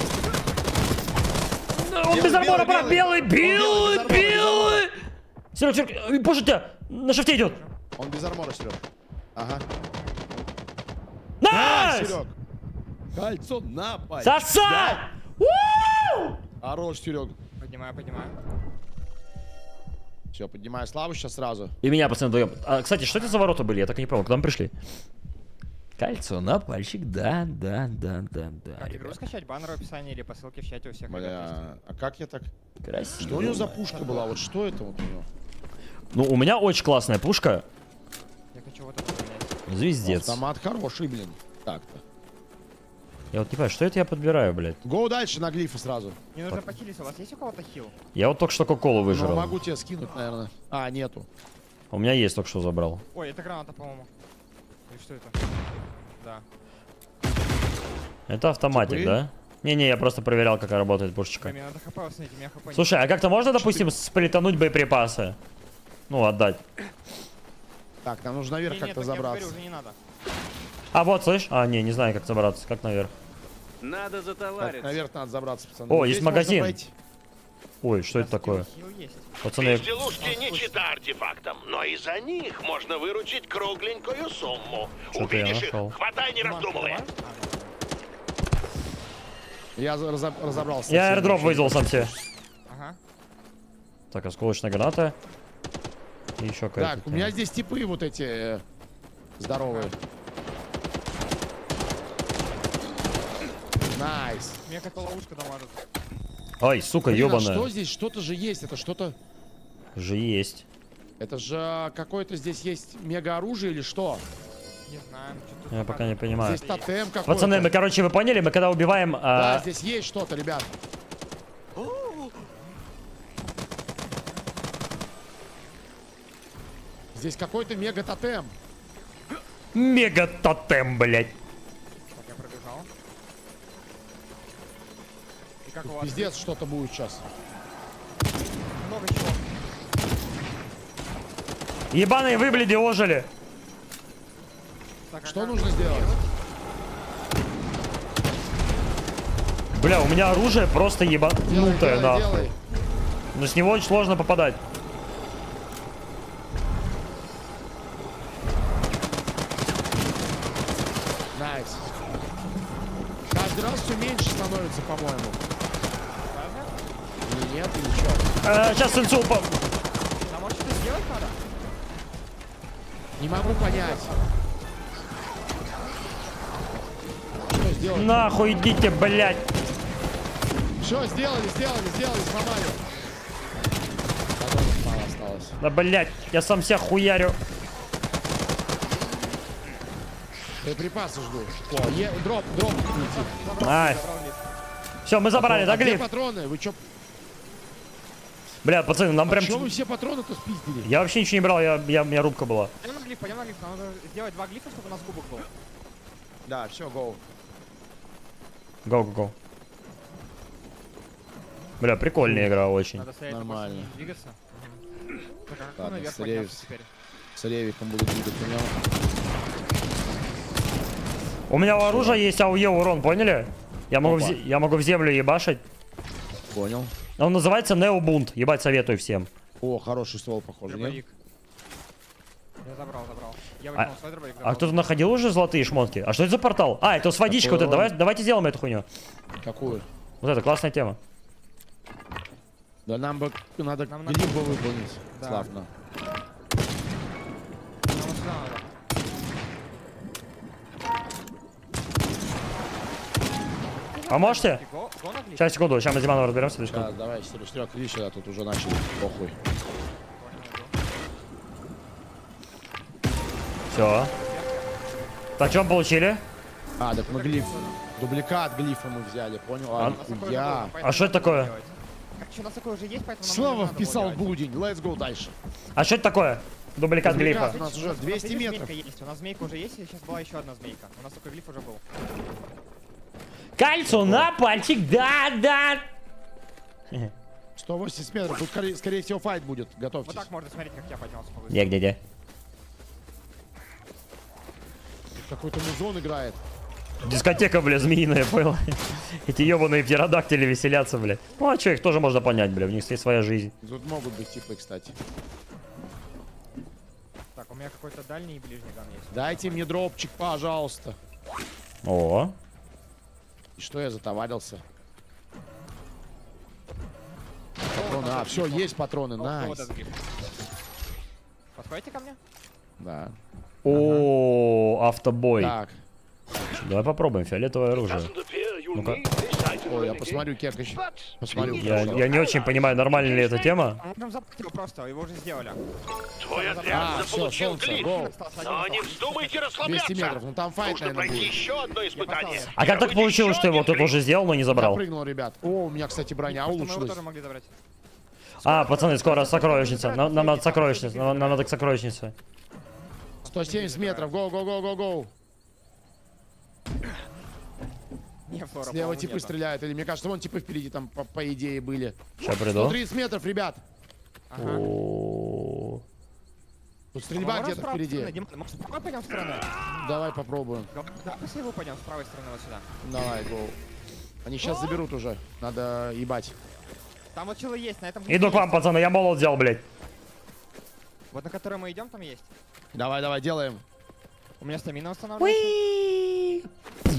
Он без Белый, армора, брат, белый. белый. Серег, пушит тебя. На шифте идет. Он без армора, Серег. Ага. Найс! Серег. Кольцо на пальчик. Сосать! Хорош, Серег. Поднимаю. Все, поднимаю славу сейчас сразу. И меня, пацаны, вдвоем. А, кстати, что это за ворота были? Я так и не понял, куда мы пришли? Кольцо на пальчик, да. Как игру скачать? Баннер в описании или по ссылке в чате у всех. ребят есть. Бля, а как я так... Красиво. Что у него за пушка была? Вот что это вот у него? Ну, у меня очень классная пушка. Я хочу вот это поменять. Звездец. Автомат хороший, блин. Так-то. Я вот не понимаю, что это я подбираю, блядь? Гоу дальше на глифы сразу. Мне нужно похилиться. У вас есть у кого-то хил? Я вот только что кока-колу Ну, выжрал. могу тебе скинуть, наверное. А, нету. У меня есть, только что забрал. Ой, это граната, по-моему. Или что это? Да. Это автоматик, Чипы? да? Не-не, я просто проверял, как работает пушечка. Ой, мне надо хп установить, у меня хп нет. Слушай, а как-то можно, допустим, сплетануть боеприпасы? Ну, отдать. Так, нам нужно наверх Не, как-то так я забраться. говорю, уже не надо. А вот, слышь? А, не знаю, как забраться. Как наверх? Надо Так, затовариться. наверх надо забраться, пацаны. О, Здесь есть можно магазин. пройти. Ой, что это такое? Хил есть. Пацаны, Безделушки не чита артефактам, но и за них можно выручить кругленькую сумму. Что-то я Увидишь их, нашел. хватай, не раздумывая. Я разобрался. я совсем airdrop ничего. вызвал сам себе. Ага. Так, осколочная граната. И еще какая-то. Так, у меня здесь типы вот эти здоровые. Найс. Мне как ловушка дамажит. Ай, сука, Блин, а ёбаная. что здесь? Что-то же есть. Это что-то... Же есть. Это же какое-то здесь есть мега-оружие или что? Не знаю, что-то. Я пока не понимаю. Здесь тотем какой-то. Пацаны, мы, короче, вы поняли, мы когда убиваем... Да, здесь есть что-то, ребят. Здесь какой-то мега-тотем. Мега-тотем, блядь. Так, я пробежал. И как у вас? Пиздец, что-то будет сейчас. Много чего. Ебаные вы, блядь, ожили. Так, а Что как нужно сделать? Бля, у меня оружие просто ебанутое, нахуй. Делай. Но с него очень сложно попадать. Найс. Каждый раз все меньше становится, по-моему. Или нет, или что? Сейчас инсул... А может что-то сделать надо? Не могу понять. Что сделать? Нахуй идите, блядь. Все, сделали, сломали. Патронов мало осталось. Да, блядь, я сам себя хуярю. Припасы жду. О, дроп летит. Ай. Все, мы забрали, да, А где глиф? патроны? Вы чё? Бля, пацаны, нам прям... Чё вы все патроны-то спиздили? Я вообще ничего не брал, у меня рубка была. Пойдем на глиф. Нам надо сделать 2 глифа, чтобы у нас кубок был. Да, все, гоу. Go. Бля, прикольная игра очень. Надо стоять, Нормально. больше не двигаться. Так, а как Ладно, наверх срез. подняться теперь? С ревиком буду двигать у него. У меня у оружия есть АУЕ урон, поняли? Я могу, Опа. я могу в землю ебашить. Понял. Он называется Необунт. Ебать, советую всем. О, хороший ствол, похоже, нет? Дробовик. Я забрал. Я А, выкинул свой дробовик. а забрал. кто-то находил уже золотые шмотки? А что это за портал? А, это с водичкой. Вот это. Давайте сделаем эту хуйню. Какую? Вот это классная тема. Да нам бы надо Нам глиф бы выполнить. Да. Славно. Нам вот сюда надо. Поможете? Го на глиф? Сейчас, секунду, сейчас мы с Диманом разберемся. Да, давай, Серег, иди сюда, тут уже начали. Похуй. Все. Так, что мы получили? А, так мы глиф. Дубликат глифа мы взяли, понял? А, А, У нас такое же нихуя. было, поэтому что это надо такое? делать. Так что у нас такое уже есть, поэтому нам Слава не надо вписал было в делать. будень. Let's go дальше. А что это такое? Дубликат Дубликат. глифа. У нас уже У нас 200 видишь, метров. змейка есть. У нас змейка уже есть, и сейчас была еще одна змейка. У нас такой глиф уже был. Кольцо на пальчик, да. 180 метров. Тут, скорее всего, файт будет. Вот Готовьтесь. так можно смотреть, как я поднялся повыше. Где? Какой-то музон играет. Дискотека, бля, змеиная, понял? Эти ебаные птеродактили веселятся, бля. Ну, а что, их тоже можно понять, бля, у них есть своя жизнь. Тут могут быть типы, кстати. Так, у меня какой-то дальний и ближний ган есть. Дайте мне дропчик, пожалуйста. О, И что я затоварился? Патроны. А, все, есть патроны. Вот Найс. этот глиф. Подходите ко мне? Да. О, автобой. Так. Давай попробуем фиолетовое оружие. Ну-ка. Ой, я посмотрю, Кекач. Посмотрю. Я не очень понимаю, нормальная ли эта тема. Мы можем запустить его просто, его уже сделали. Твой отряд все, заполучил солнце, глиф. гоу. Но не вздумайте расслабляться. 200 метров, ну там файт, Нужно наверное, пройти будет. еще одно испытание. А как так получилось, что его тут уже сделал, но не забрал? Запрыгнул, ребят. О, у меня, кстати, броня Мы его улучшилась. тоже могли забрать. А, пацаны, скоро сокровищница. Нам надо сокровищница. Нам надо к сокровищнице. 170 метров, гоу. Не, Флора, Слева по-моему, типы нету. стреляют. Или мне кажется, вон типы впереди там, по идее, были. Сейчас приду. 130 метров, ребят. Ага. О, Тут стрельба А мы где-то справа впереди. стороны, Диман, может, с правой пойдем стороны? Давай попробуем. Давай по слеву пойдем, с правой стороны вот сюда. Давай, гоу. Они сейчас заберут уже. Надо ебать. Там вот челы есть, на этом... Иду к вам, пацаны, я молот взял, блядь. Вот на который мы идем, там есть. Давай, делаем. У меня стамина устанавливается.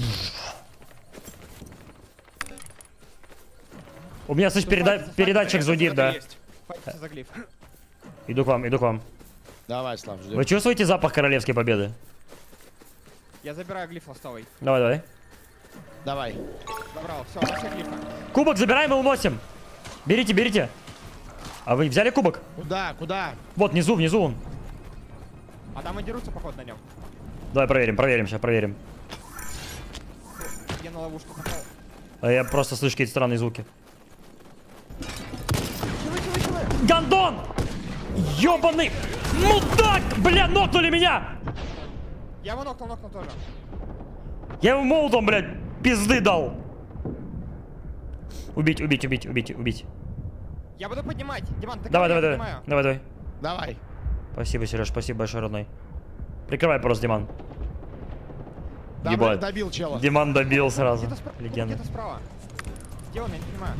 У меня, слышь, передатчик зудит, да. Файтится за глиф. Иду к вам. Давай, Слав, ждем. Вы чувствуете запах королевской победы? Я забираю глиф ластовый. Давай. Давай. Забрал, все, все глифа. Кубок забираем и уносим. Берите. А вы взяли кубок? Куда? Вот, внизу он. А там и дерутся, походу, на нем. Давай сейчас проверим. Я на ловушку попал. А я просто слышу какие-то странные звуки. Чего? Гандон! Ёбаный мудак! Бля, нокнули меня! Я его нокнул тоже. Я ему молотом, блядь, пизды дал. Убить. Я буду поднимать. Диман, ты Давай. я поднимаю. Давай. Спасибо, Сереж, спасибо большое, родной. Прикрывай просто, Диман. Давай, Ебать. добил чела. Диман добил сразу. Легенда. Где-то справа. Где он? Я не понимаю.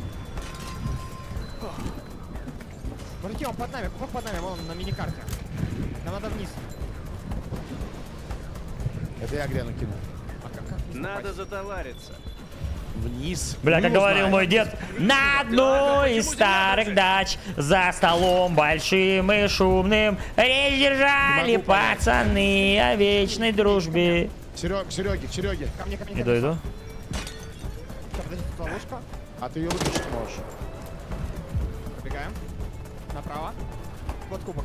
Мужики, он под нами, вон на миникарте. Нам надо вниз. Это я грену кинул. А как вниз Надо попасть? затовариться. Вниз. Бля, как Ну, говорил знаю. мой дед, на одной из старых дач за столом большим и шумным речь держали Не могу понять. пацаны о вечной дружбе. Сереге. Ко мне. Иду. Всё, подожди, тут ловушка. А ты ее выключить можешь. Пробегаем. Направо. Вот кубок.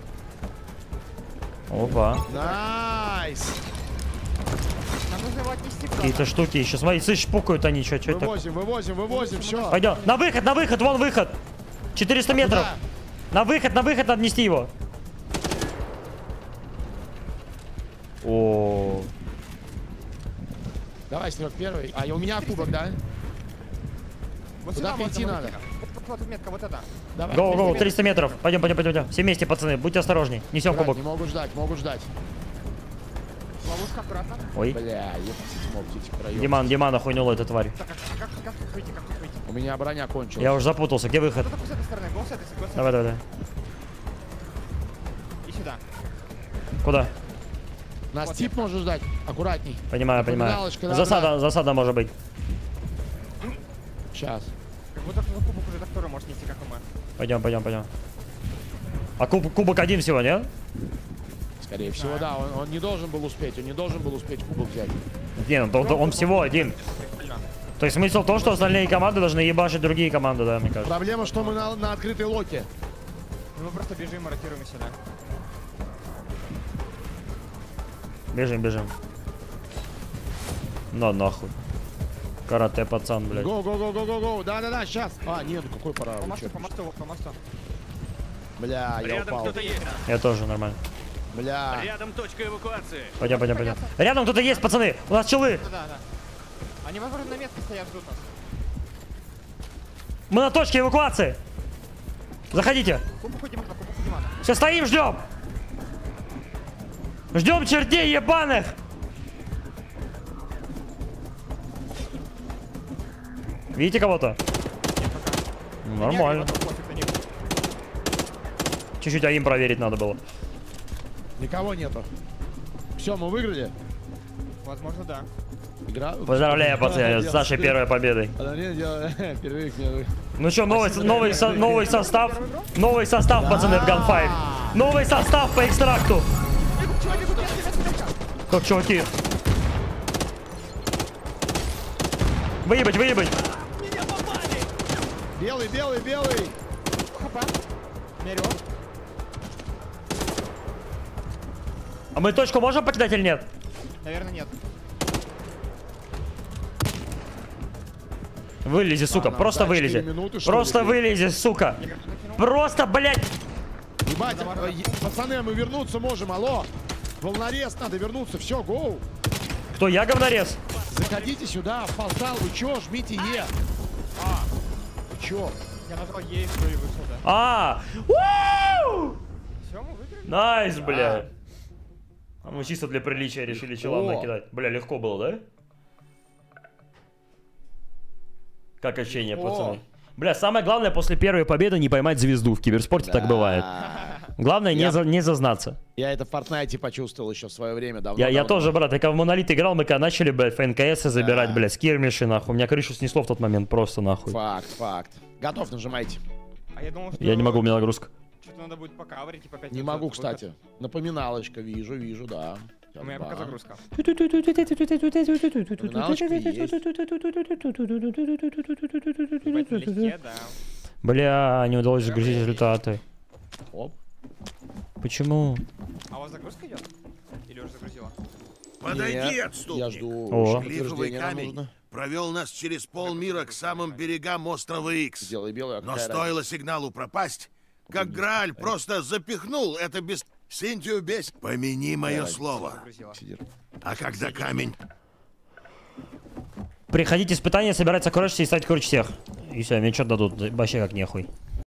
Опа. Найс. Нам нужно его отнести куда-то. Какие-то штуки еще. Смотри, слышишь, пукают они. Что это? Вывозим, все. Пойдем. На выход, вон выход. 400 метров. На выход, надо нести его. О. Давай, Серег, первый. А, и у меня кубок, да? Вот Куда сюда можно идти вот надо? Вот метка, вот это. Давай. Гоу, 300 метров. Пойдем. Все вместе, пацаны. Будьте осторожней. Несем Брать, кубок. не могут ждать. Ловушка аккуратно. Ой. Бля, ебать, проем. Димана хуйнула эта тварь. Так, как тут выйти? У меня броня кончилась. Я уже запутался. Где выход? Кто-то с этой стороны, гол с этой, гол с этой. Давай. И сюда. Куда? Нас Вот тип может ждать. Аккуратней. Понимаю. Напоминалочка, да, Засада может быть. Сейчас. Как будто кто-то кубок уже так тоже может нести, как и мы. Пойдем. А кубок один всего, нет? Скорее всего, да. Он не должен был успеть. Кубок взять. Не, ну, он всего один. Прикольно. То есть смысл в том, что остальные команды должны ебашить другие команды, да, мне кажется. Проблема, что мы на открытой локе. Ну мы просто бежим и ротируем сюда. Бежим. На нахуй. Карате пацан, блядь. Гоу. Да, сейчас. А, нет, какой пора. По Вы мосту, чё? по мосту. Бля, я Рядом упал. кто-то есть. Я тоже нормально. Бля. Рядом точка эвакуации. Пойдем. Рядом кто-то есть, пацаны. У нас челы. Да. Они, возможно, на метке стоят, ждут нас. Мы на точке эвакуации. Заходите. Кубок у Димана. Все стоим, ждем. Ждем чертей ебаных. Видите кого-то? Ну, нормально. Чуть-чуть АИМ проверить надо было. Никого нету. Все, мы выиграли. Возможно, да. Игра. Поздравляю, пацаны, с нашей первой победой. Перерыв. Ну что, новый состав, пацаны, в Gunfight. Новый состав по экстракту. Как, чуваки? Выебать. Белый. Мерю. А мы точку можем покидать или нет? Наверное, нет. Вылези, сука, нам просто за 4 вылези. минуты, что Просто ли, вылези, сука. Просто, блядь. Ебать, пацаны, мы вернуться можем, алло. Волнорез надо вернуться, все, гоу. Кто, я говнорез? Заходите сюда, в портал, вы чё, жмите Е. Вы чё? Я нажал Е и что и вышел, да. Все, мы выиграли. Найс, бля. А мы чисто для приличия решили челам О. накидать. Бля, легко было, да? Как ощущение, пацаны? Бля, самое главное после первой победы не поймать звезду. В киберспорте так бывает. Главное не зазнаться. Я это в Фортнайте почувствовал еще в свое время, давно. Я тоже, брат, я когда в Монолит играл, мы когда начали, блядь, ФНКС забирать, блядь, скирмиши, нахуй. У меня крышу снесло в тот момент просто, нахуй. Факт. Готов, нажимайте. А я думал, что... Я не могу, у меня нагрузка. Что-то надо будет покаврить, типа 5 Не могу, кстати. Напоминалочка, вижу, да. У меня пока загрузка. Напоминалочка есть. Ебать, налегке, да. Бля, не удалось загрузить результаты. Оп. Почему? А у вас загрузка идет? Или уже загрузила? Подойди, Нет, отступник. я жду. О. Шлифовый Подтверждение нам камень нужно. провел нас через полмира к самым берегам острова Икс. Сделай белую, а Но какая стоило сигналу пропасть, как Грааль просто запихнул это без... Синтию бесь. Помяни мое слово. Загрузила. разница? А когда камень... Приходить испытания, собирать сокровища и стать круче всех. И все, мне что дадут, вообще как нехуй.